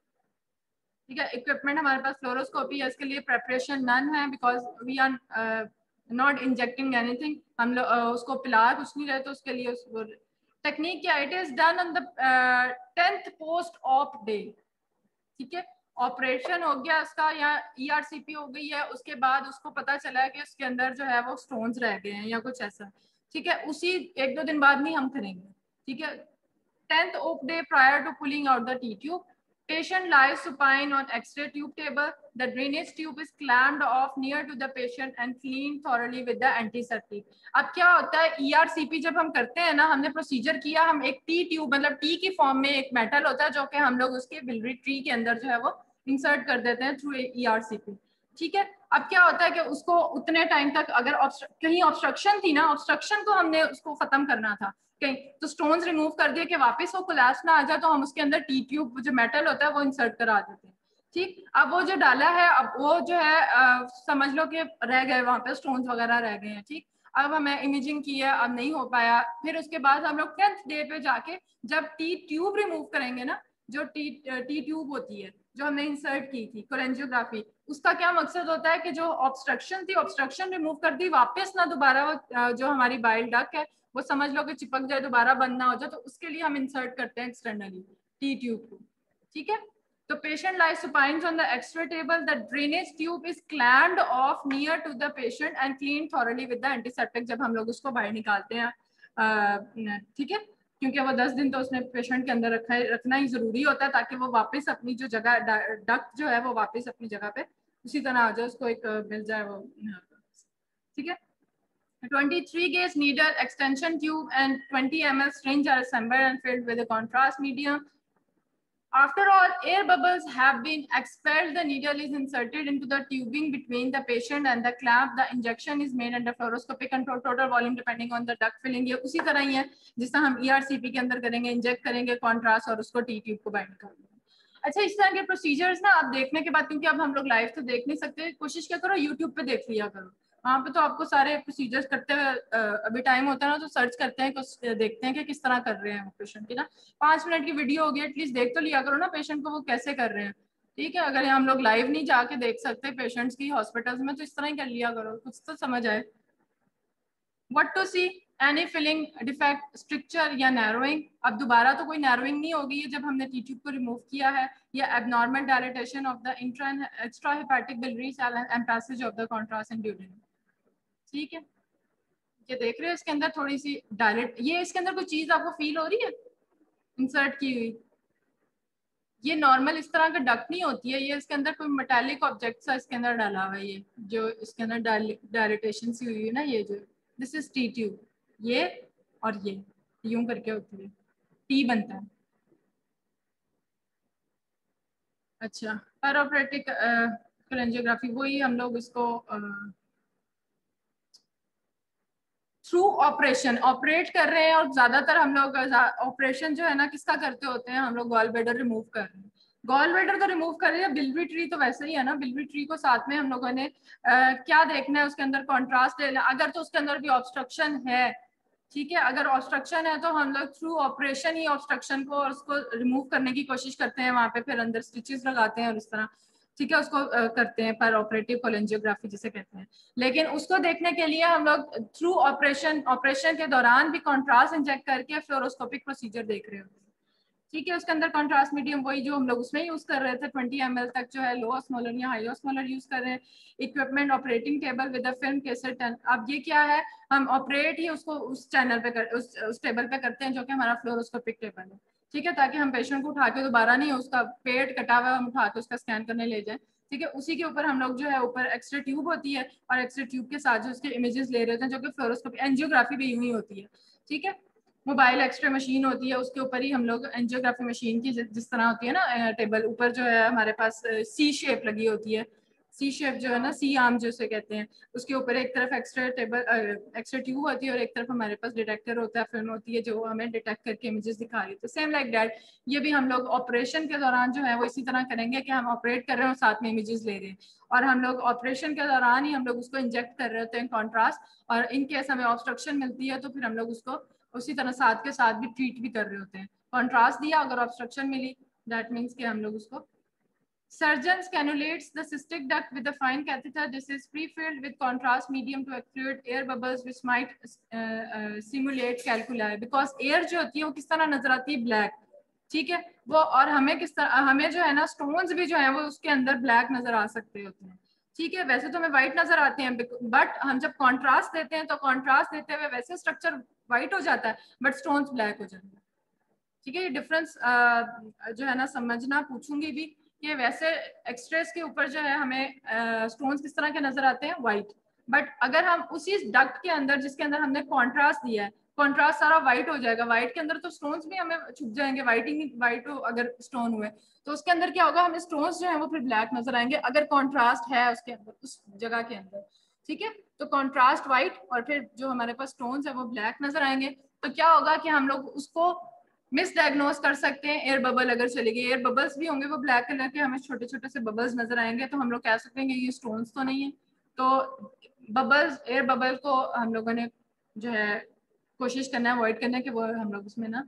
ठीक है। इक्विपमेंट हमारे पास फ्लोरोस्कोपी है, इसके लिए प्रेपरेशन नन है because we are not injecting anything, हम लोग uh, उसको पिला कुछ नहीं रहे, तो उसके लिए उसको टेक्निक क्या, it is done on the tenth post op day, ठीक है। ऑपरेशन हो गया इसका या ईआरसीपी हो गई है, उसके बाद उसको पता चला है कि उसके अंदर जो है वो स्टोन्स रह गए हैं या कुछ ऐसा, ठीक है। उसी एक दो दिन बाद नहीं हम करेंगे, ठीक है। Tenth of day prior to pulling out the T tube, patient lies supine on X-ray tube table. The drainage tube is clamped off near to the patient and cleaned thoroughly with the antiseptic. अब क्या होता है E R C P जब हम करते हैं ना, हमने प्रोसीजर किया, हम एक टी ट्यूब मतलब टी की फॉर्म में एक मेटल होता है जो कि हम लोग उसके बिलियरी ट्री के अंदर जो है वो इंसर्ट कर देते हैं through E R C P, ठीक है। अब क्या होता है कि उसको उतने टाइम तक अगर कहीं ऑब्स्ट्रक्शन थी ना, ऑब्स्ट्रक्शन को हमने उसको खत्म करना था कहीं, तो स्टोन्स रिमूव कर दिए कि वापस वो कोलैप्स ना आ जाए, तो हम उसके अंदर टी ट्यूब जो मेटल होता है वो इंसर्ट करा देते हैं, ठीक। अब वो जो डाला है, अब वो जो है आ, समझ लो कि रह गए वहां पे स्टोन्स वगैरह रह गए हैं, ठीक। अब हमें इमेजिंग की है, अब नहीं हो पाया, फिर उसके बाद हम लोग टेंथ डे पे जाके जब टी ट्यूब रिमूव करेंगे ना, जो टी टी ट्यूब होती है जो हमने इंसर्ट की थी कोलेंजियोग्राफी, उसका क्या मकसद होता है कि जो ऑब्स्ट्रक्शन थी ऑब्स्ट्रक्शन रिमूव कर दी, वापस ना दोबारा वो जो हमारी बाइल डक्ट है वो समझ लो कि चिपक जाए, दोबारा बंद ना हो जाए, तो उसके लिए हम इंसर्ट करते हैं एक्सटर्नली टी ट्यूब को, ठीक है। तो patient lies supine on the x-ray table, the drainage tube is clamped off near to the patient and clean thoroughly with the antiseptic, जब हम लोग उसको बाहर निकालते हैं, ठीक है, क्योंकि वो दस दिन तो उसने पेशेंट के अंदर रखा रखना ही जरूरी होता है ताकि वो वापस अपनी जो जगह डक्ट जो है वो वापस अपनी जगह पे उसी तरह आ जाए, उसको एक मिल जाए वो, ठीक है। twenty-three gauge needle extension tube and twenty milliliter syringe are assembled and filled with a contrast medium. After all air bubbles have been expelled, the needle is inserted into the tubing between the patient and the clamp. The injection is made under fluoroscopic control. Total volume depending on the duct filling. ये उसी तरह ही है जिस तरह हम E R C P के अंदर करेंगे, इंजेक्ट करेंगे कॉन्ट्रास्ट और उसको टी ट्यूब को बाइंड करेंगे। अच्छा, इस तरह के प्रोसीजर्स ना आप देखने के बाद, क्योंकि अब हम लोग लाइव तो देख नहीं सकते, कोशिश क्या करो यूट्यूब पे देख लिया करो, वहाँ पे तो आपको सारे प्रोसीजर्स करते हुए अभी टाइम होता है ना, तो सर्च करते हैं, कुछ देखते हैं कि किस तरह कर रहे हैं पेशेंट की ना, पाँच मिनट की वीडियो होगी, एटलीस्ट देख तो लिया करो ना पेशेंट को वो कैसे कर रहे हैं, ठीक है। अगर हम लोग लाइव नहीं जाके देख सकते पेशेंट्स की हॉस्पिटल्स में, तो इस तरह ही कर लिया करो, कुछ तो समझ आए। What to see, any filling defect, stricture या नैरोइंग। अब दोबारा तो कोई नैरोइंग नहीं होगी जब हमने टी ट्यूब को रिमूव किया है, या abnormal dilatation of the intra extrahepatic biliary cell and passage of the contrast in duodenum, ठीक है। ये देख रहे हो इसके अंदर थोड़ी सी डायलेट, ये इसके अंदर कोई चीज आपको फील हो रही है इंसर्ट की हुई, ये नॉर्मल इस तरह का डक्ट नहीं होती है, ये इसके अंदर कोई मेटालिक ऑब्जेक्ट सा इसके अंदर डाला हुआ है, ये जो इसके अंदर डायलेटेशन सी हुई है ना, ये जो दिस इज टी ट्यूब, ये और ये यूं करके होती है, टी बनता है, अच्छा, पर ऑपरेटिव कोलेंजियोग्राफी वही हम लोग इसको थ्रू ऑपरेशन ऑपरेट कर रहे हैं, और ज्यादातर हम लोग ऑपरेशन जो है ना किसका करते होते हैं, हम लोग गॉल ब्लैडर रिमूव कर रहे हैं। गॉल ब्लैडर तो रिमूव कर रहे हैं, बिल्वी ट्री तो वैसे ही है ना, बिल्वी ट्री को साथ में हम लोगों ने आ, क्या देखना है, उसके अंदर कॉन्ट्रास्ट लेना, अगर तो उसके अंदर भी ऑब्स्ट्रक्शन है, ठीक है, अगर ऑब्स्ट्रक्शन है तो हम लोग थ्रू ऑपरेशन ही ऑब्स्ट्रक्शन को और उसको रिमूव करने की कोशिश करते हैं, वहां पे फिर अंदर स्टिचेस लगाते हैं और इस तरह, ठीक है, उसको uh, करते हैं पर ऑपरेटिव कोलेंजियोग्राफी जिसे कहते हैं। लेकिन उसको देखने के लिए हम लोग थ्रू ऑपरेशन ऑपरेशन के दौरान भी कॉन्ट्रास्ट इंजेक्ट करके फ्लोरोस्कोपिक प्रोसीजर देख रहे होते हैं, ठीक है। उसके अंदर कॉन्ट्रास्ट मीडियम वही जो हम लोग उसमें यूज कर रहे थे, ट्वेंटी एम एल तक जो है लो ऑस्मोलर या हाई ऑस्मोलर यूज कर रहे हैं। Equipment operating table with a film cassette. अब ये क्या है, हम ऑपरेट ही उसको उस चैनल पे कर, उस, उस टेबल पे करते हैं जो कि हमारा फ्लोरोस्कोपिक टेबल है, ठीक है, ताकि हम पेशेंट को उठा के दोबारा नहीं उसका पेट कटा हुआ हम उठा के उसका स्कैन करने ले जाएं, ठीक है। उसी के ऊपर हम लोग जो है ऊपर एक्सरे ट्यूब होती है और एक्सरे ट्यूब के साथ जो उसके इमेजेस ले रहे होते हैं, जो कि फ्लोरोस्कोपी एंजियोग्राफी भी यूं ही होती है, ठीक है। मोबाइल एक्सरे मशीन होती है, उसके ऊपर ही हम लोग एंजियोग्राफी मशीन की जिस तरह होती है ना टेबल, ऊपर जो है हमारे पास सी शेप लगी होती है, सी शेप जो है ना, सी आर्म जिसे कहते हैं, उसके ऊपर एक तरफ एक्सरे टेबल एक्सरे ट्यूब होती है और एक तरफ हमारे पास डिटेक्टर होता है, फिल्म होती है जो हमें डिटेक्ट करके इमेजेस दिखा रही है। तो सेम लाइक दैट ये भी हम लोग ऑपरेशन के दौरान जो है वो इसी तरह करेंगे कि हम ऑपरेट कर रहे हैं और साथ में इमेजेस ले रहे हैं, और हम लोग ऑपरेशन के दौरान ही हम लोग उसको इंजेक्ट कर रहे होते हैं कॉन्ट्रास्ट, और इन केस हमें ऑब्स्ट्रक्शन मिलती है तो फिर हम लोग उसको उसी तरह साथ के साथ भी ट्रीट भी कर रहे होते हैं। कॉन्ट्रास्ट दिया, अगर ऑब्स्ट्रक्शन मिली, दैट मीन्स कि हम लोग उसको surgeons cannulates the cystic duct with a fine catheter. This is pre-filled with contrast medium to exclude air bubbles which might uh, uh, simulate calculi, because air जो होती है वो किस तरह नजर आती है, ब्लैक, ठीक है वो, और हमें किस तरह हमें जो है ना स्टोन्स भी जो है वो उसके अंदर ब्लैक नजर आ सकते होते हैं, ठीक है। वैसे तो हमें व्हाइट नजर आते हैं, बट हम जब कॉन्ट्रास्ट देते हैं तो कॉन्ट्रास्ट देते हुए वैसे स्ट्रक्चर व्हाइट हो जाता है बट स्टोन्स ब्लैक हो जाते हैं, ठीक है। ये डिफरेंस जो है ना समझना, पूछूंगी भी कि वैसे एक्सरेस के ऊपर जो है हमें स्टोन्स किस तरह के नजर आते हैं, व्हाइट, बट अगर हम उसी डक्ट के अंदर जिसके अंदर हमने कॉन्ट्रास्ट दिया है, कॉन्ट्रास्ट सारा व्हाइट हो जाएगा, व्हाइट के अंदर तो स्टोन्स भी हमें छुप जाएंगे, व्हाइटिंग व्हाइट अगर स्टोन हुए तो उसके अंदर क्या होगा, हमें स्टोन्स जो है वो फिर ब्लैक नजर आएंगे अगर कॉन्ट्रास्ट है उसके अंदर, उस जगह के अंदर, ठीक है। तो कॉन्ट्रास्ट व्हाइट और फिर जो हमारे पास स्टोन्स है वो ब्लैक नजर आएंगे, तो क्या होगा कि हम लोग उसको मिसडायग्नोज कर सकते हैं। एयर बबल अगर चले गए, एयर बबल्स भी होंगे वो ब्लैक कलर के, हमें छोटे छोटे से बबल्स नजर आएंगे, तो हम लोग कह सकते हैं कि ये स्टोन्स तो नहीं है। तो बबल्स, एयर बबल को हम लोगों ने जो है कोशिश करना है अवॉइड करना है कि वो हम लोग उसमें ना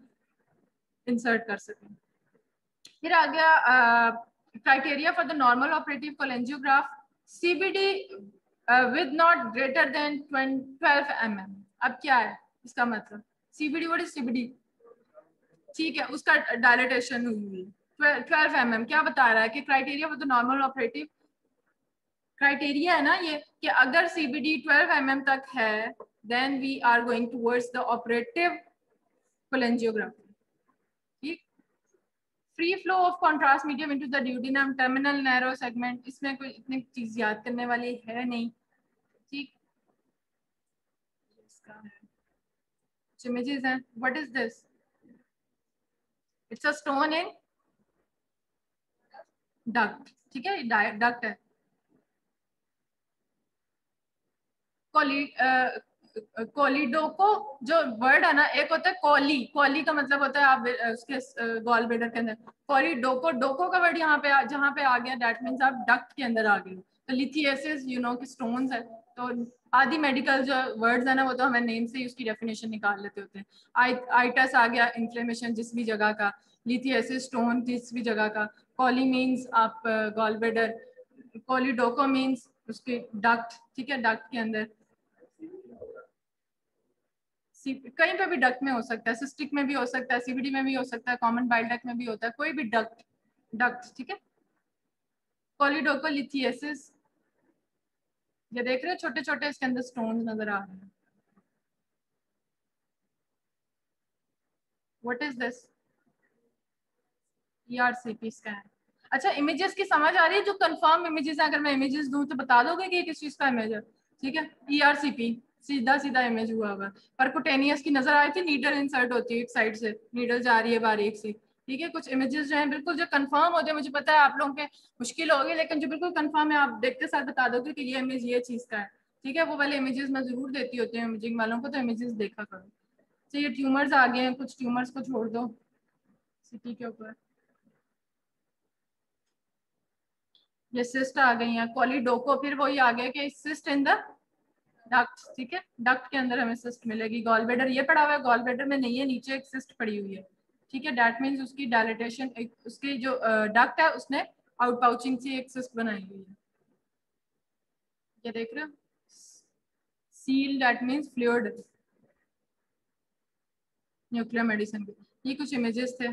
इंसर्ट कर सकें। फिर आ गया criteria for the normal operative cholangiograph, CBD with not greater than twelve M M. अब क्या है इसका मतलब, सीबीडी, व्हाट इज सीबीडी, ठीक है, उसका डायलेटेशन हुई ट्वेल्व एम एम, क्या बता रहा है कि criteria for the normal operative, criteria है ना ये कि अगर सीबीडी ट्वेल्व एम एम तक है then we are going towards the operative cholangiography, ठीक। Free flow of contrast medium into the duodenum, terminal narrow segment, इसमें कोई इतनी चीज याद करने वाली है नहीं, ठीक। इसका है इमेजेस हैं, what is this, it's a stone in duct, ठीक है, डक्ट है। कोली कोलिडोको जो वर्ड है ना, एक होता है कोली, कोली का मतलब होता है आप उसके गॉल ब्लैडर के अंदर, कोलिडोको, डोको का वर्ड यहाँ पे जहाँ पे आ गया दैट मीन्स आप डक्ट के अंदर आ गए। तो लिथियसिस यू नो कि स्टोन्स है, तो आदि मेडिकल जो वर्ड्स है ना वो तो हमें नेम से ही उसकी डेफिनेशन निकाल लेते होते हैं। आई आइटस आ गया इन्फ्लेमेशन जिस भी जगह का, लिथियसिस स्टोन जिस भी जगह का, कोली मीन्स आप गॉल ब्लैडर, कोलिडोको मीन्स उसके डक्ट, ठीक है, डक्ट के अंदर, कहीं पे भी डक्ट में हो सकता है, सिस्टिक में भी हो सकता है, सीबीडी में भी हो सकता है, कॉमन बाइल डक्ट में भी होता है, कोई भी डक्ट डक्ट, ठीक है। कोलिडोकोलिथियसिस, ये देख रहे हैं छोटे छोटे इसके अंदर स्टोन्स नजर आ रहे हैं, what is this, ERCP scan. अच्छा, इमेजेस की समझ आ रही है, जो कंफर्म इमेजेस हैं, अगर मैं इमेजेस दूं तो बता दोगे कि किस चीज का इमेज है, ठीक है। ईआरसीपी सीधा सीधा इमेज हुआ हुआ, परकुटेनियस की नजर आई थी, नीडल इंसर्ट होती है एक साइड से, नीडल जा रही है बारीक सी, ठीक है, कुछ इमेजेस जो हैं बिल्कुल जो कंफर्म होते हैं, मुझे पता है आप लोगों के मुश्किल होगी, लेकिन जो बिल्कुल कंफर्म है आप देखते साथ बता दोगे कि ये इमेज ये चीज़ का है। ठीक है, वो वाले इमेजेस मैं जरूर देती होती हूँ इमेजिंग वालों को, तो इमेजेस देखा करो। तो ये ट्यूमर्स आ गए हैं, कुछ ट्यूमर्स को छोड़ दो सिटी के ऊपर। ये सिस्ट आ गई है, कॉलीडोको, फिर वही आ गया कि सिस्ट इन द डक्ट। ठीक है, डक्ट के अंदर हमें सिस्ट मिलेगी। गॉल ब्लैडर ये पड़ा हुआ है, गॉल ब्लैडर में नहीं है, नीचे एक सिस्ट पड़ी हुई है। ठीक है, दैट मीन्स उसकी डायलिटेशन, उसकी जो डक्ट है उसने आउट पाउचिंग से एक सिस्ट बनाई हुई है। ये देख रहे हो, seal that means fluid. Nuclear medicine के ये कुछ इमेजेस थे।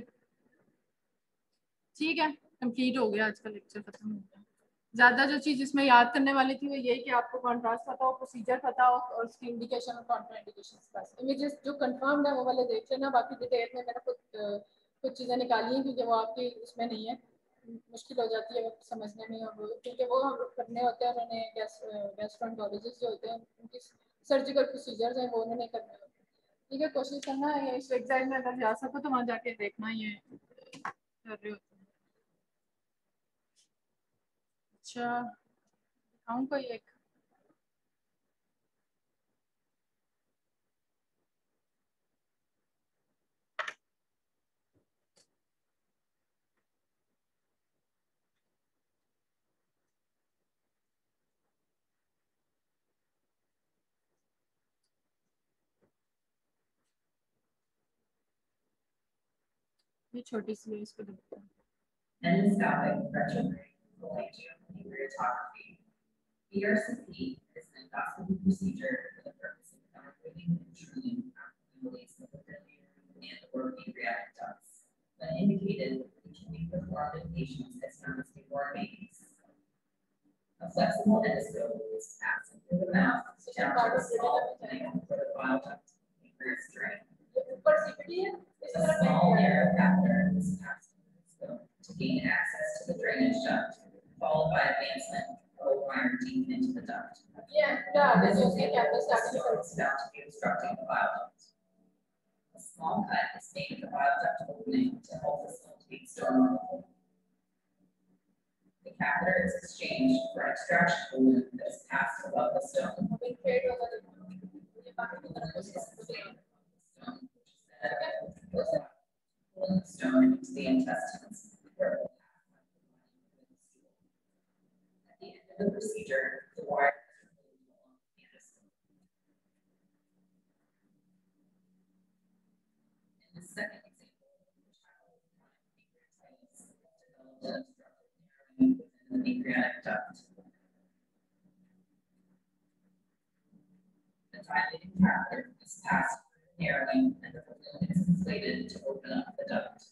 ठीक है, कंप्लीट हो गया, आज का लेक्चर खत्म हो गया। ज्यादा जो चीज इसमें याद करने वाली थी वो यही कि आपको कॉन्ट्रास्ट पता हो, प्रोसीजर पता हो और उसकी इंडिकेशन और कॉन्ट्रा इंडिकेशन। बस इमेजेस जो कंफर्म्ड है वो वाले देख लेना, बाकी डिटेल में मैंने कुछ कुछ चीज़ें निकाली हैं क्योंकि वो आपकी उसमें नहीं है, मुश्किल हो जाती है वो समझने में, और क्योंकि वो हम करने होते हैं उन्होंने गैस्ट्रोएंटरोलॉजिस्ट जो होते हैं उनकी सर्जिकल प्रोसीजर्स हैं वो उन्होंने करने होते हैं। ठीक है, कोशिश करना है इस एग्जाम में अगर जा सको तो वहाँ जाके देखना ये कर रहे होते हैं। अच्छा, दिखाऊं कोई एक? ये छोटी सी है, इसको देखते हैं। Endoscopic retrograde cholangiopancreatography. E R C P is an endoscopy procedure for the purpose of evaluating and treating abnormalities of the biliary and or pancreatic ducts. When indicated, it can be performed in patients as young as before babies. A flexible endoscope is passed through the mouth down to the small opening for the bile duct pancreas drain. A small narrow catheter is passed through the scope to gain access to the drainage duct, followed by advancement of wire deep into the duct. Yeah, yeah, This this is is the campus is found to be obstructing the bile duct. A small cut is made at the bile duct opening to help facilitate stone removal. The catheter is exchanged for extraction fluid that is passed above the stone. Pulling the stone into the intestines. Where it will pass. At the end of the procedure, the wire is removed along the endoscope. In the second example, the child with chronic pancreatitis developed an obstructive narrowing within the pancreatic duct. The dilating catheter is passed through the narrowing and the balloon is inflated to open up the duct.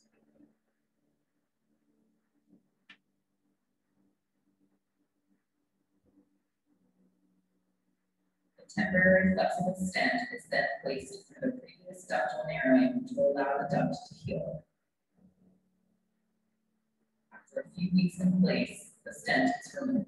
The temporary flexible stent is then placed through the previous ductal narrowing to allow the duct to heal. After a few weeks in place, the stent is removed.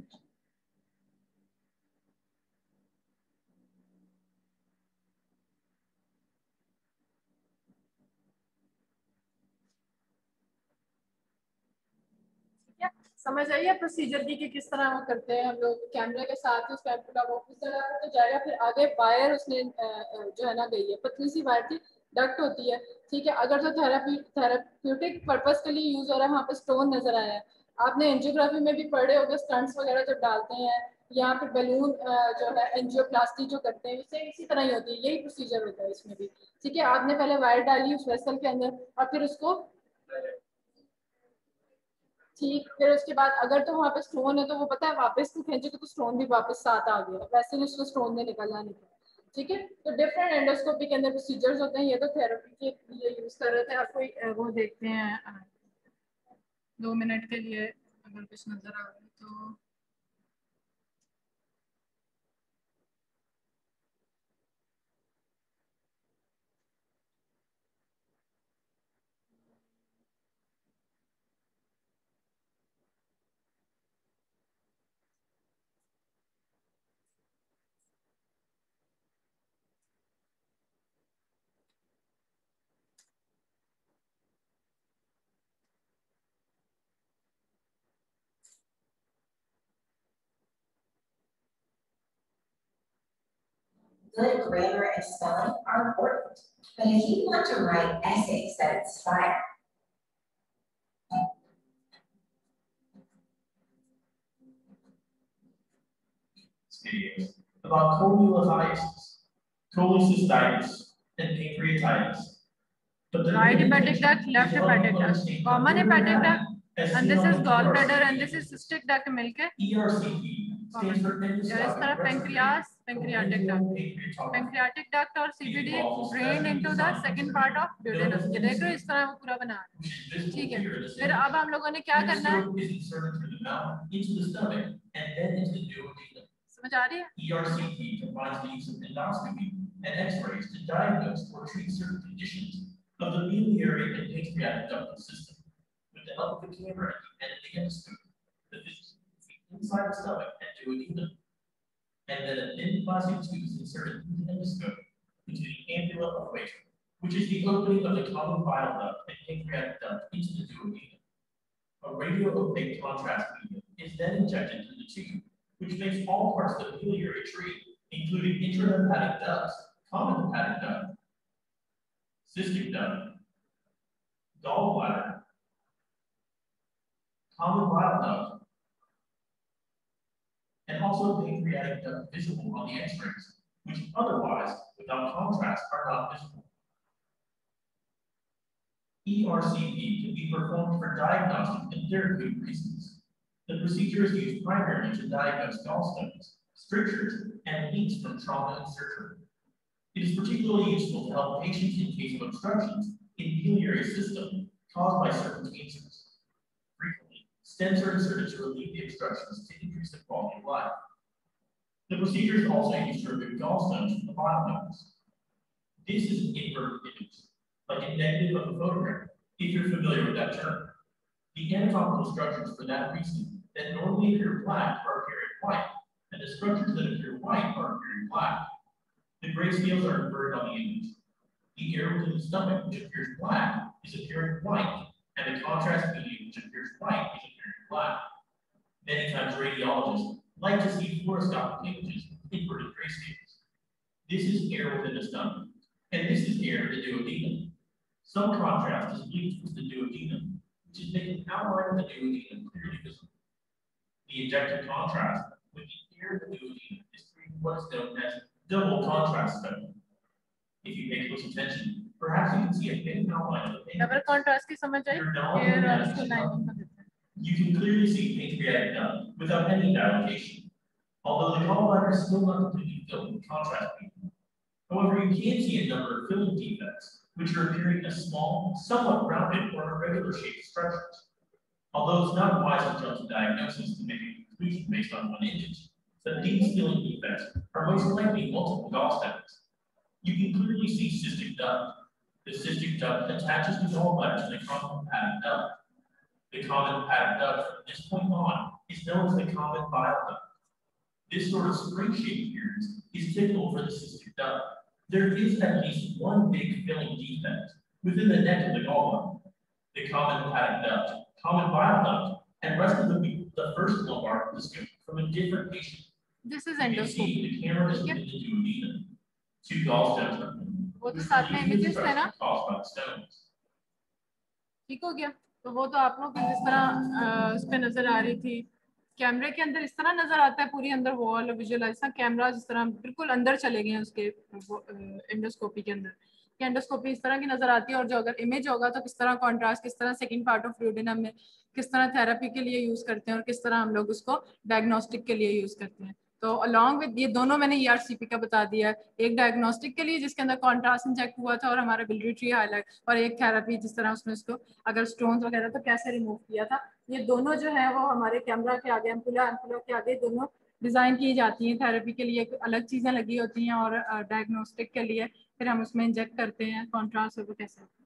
समझ आइए procedure की कि किस तरह वो करते हैं हम लोग कैमरे के साथ ही स्कैपुला वो किस तरह करके जाएगा, फिर आगे वायर उसने जो है ना गई है, पतली सी वायर थी, डक्ट होती है। ठीक है, अगर तो थेरापी थेराप्यूटिक पर्पस के लिए यूज हो रहा है, वहाँ पे स्टोन नजर आया है, आपने एंजियोग्राफी में भी पढ़े होंगे, स्टंट्स वगैरह जब डालते हैं या फिर बैलून जो है एंजियोप्लास्टी जो करते हैं, इससे इसी तरह ही होती है, यही प्रोसीजर होता है इसमें भी। ठीक है, आपने पहले वायर डाली उस वेसल के अंदर और फिर उसको ठीक, फिर उसके बाद अगर तो वहाँ पे स्टोन है तो वो पता है वापस तो खींचेगा तो स्टोन भी वापस साथ आ गया, वैसे ही उसको स्टोन में निकलना नहीं। ठीक है, तो डिफरेंट एंडोस्कोपी के अंदर प्रोसीजर्स होते हैं, ये तो थेरेपी के लिए यूज कर रहे थे। आपको वो देखते हैं दो मिनट के लिए अगर कुछ नजर आ रहा है तो good grammar and spelling are important, but if you want to write essays that inspire, videos about cholelithiasis, cholecystitis, and pancreatitis. But the Right hepatic duct, left hepatic duct. Common hepatic duct, and this is gallbladder, and this is cystic duct milke. E R C P stands for और इस तरह pancreas, pancreatic duct. Pancreatic duct और C B D drained into the second part of duodenum. ये देख रहे हो इस तरह वो पूरा बना है. ठीक है. फिर अब हम लोगों ने क्या करना है? समझ आ रही है? E R C P combines the use of endoscopy and X-rays to diagnose or treat certain conditions of the biliary and pancreatic ductal system. With the help of the camera and the endoscope, the physician can see inside the stomach and duodenum, and then a thin plastic tube is inserted into the endoscope into the ampulla of Waiter, which is the opening of the common bile duct and pancreatic duct into the duodenum. A radio-opaque contrast medium is then injected into the tube, which makes all parts of the biliary tree, including intrahepatic ducts, common hepatic duct, cystic duct, gallbladder, common bile duct, and also pancreatic duct visible on the X-rays, which otherwise, without contrast, are not visible. E R C P can be performed for diagnostic and therapeutic reasons. The procedure is used primarily to diagnose gallstones, strictures, and leaks from trauma and surgery. It is particularly useful to help patients in case of obstructions in the biliary system caused by certain cancers. Frequently, stents are inserted to relieve the obstructions to increase the quality of life. The procedure is also used to remove gallstones from the bile ducts. This is an inverted image, like a negative of a photograph, if you're familiar with that term. The anatomical structures for that reason that normally appear black are appearing white, and the structures that appear white are appearing black. The gray scales are inverted on the image. The air within the stomach, which appears black, is appearing white, and the contrast medium, which appears white, is appearing black. Many times radiologists like to see fluoroscopic images with inverted gray scales. This is air within the stomach, and this is air in the duodenum. Some contrast is bleached with the duodenum, which is making the outline of the duodenum clearly visible. The injected contrast with the air in the duodenum is creating what is known as double contrast spectrum. If you pay close attention, perhaps you can see a thin outline of the pancreas. Double contrast की समझ आई? Here और इसको lining में देते हैं. You can clearly see pancreatic duct without any dilatation, although the gallbladder is still not completely filled with contrast medium. However, you can see a number of filling defects, which are appearing as small, somewhat rounded, or irregular shaped structures. Although it's not wise to jump to diagnosis to make a conclusion based on one image, that these filling defects are most likely multiple gallstones. You can clearly see cystic duct. The cystic duct attaches the gallbladder to the common hepatic duct. The common hepatic duct from this point on is known as the common bile duct. This sort of spring-shaped appearance is typical for the cystic duct. There is at least one big filling defect within the neck of the gallbladder. The common hepatic duct, common bile duct, and rest of the, the first lumbar endoscope from a different patient. This is You can endoscope. see the camera is within the duodenum. Two gallstones are वो तो साथ में images थे ना? caused by the stones. ठीक हो गया. तो वो तो आप लोग को जिस तरह उस पे नजर आ रही थी, कैमरे के अंदर इस तरह नजर आता है पूरी अंदर वॉल विजुअलाइज कैमरा जिस तरह बिल्कुल अंदर चले गए हैं उसके एंडोस्कोपी के अंदर. एंडोस्कोपी इस तरह की नजर आती है और जो अगर इमेज होगा तो किस तरह कॉन्ट्रास्ट, किस तरह सेकंड पार्ट ऑफ ड्यूडेनम में किस तरह थेरेपी के लिए यूज करते हैं और किस तरह हम लोग उसको डायग्नोस्टिक के लिए यूज करते हैं. तो अलॉन्ग विद ये दोनों मैंने ई आर सी पी का बता दिया है. एक डायग्नोस्टिक के लिए जिसके अंदर कॉन्ट्रास्ट इंजेक्ट हुआ था और हमारा बिलियरी ट्री हाईलाइट, और एक थेरेपी जिस तरह उसमें उसको अगर स्टोन्स वगैरह तो कैसे रिमूव किया था. ये दोनों जो है वो हमारे कैमरा के आगे, एम्पुला एम्पुला के आगे दोनों डिज़ाइन की जाती हैं. थेरेपी के लिए अलग चीज़ें लगी होती हैं और डायग्नोस्टिक के लिए फिर हम उसमें इंजेक्ट करते हैं कॉन्ट्रास्ट. वो कैसे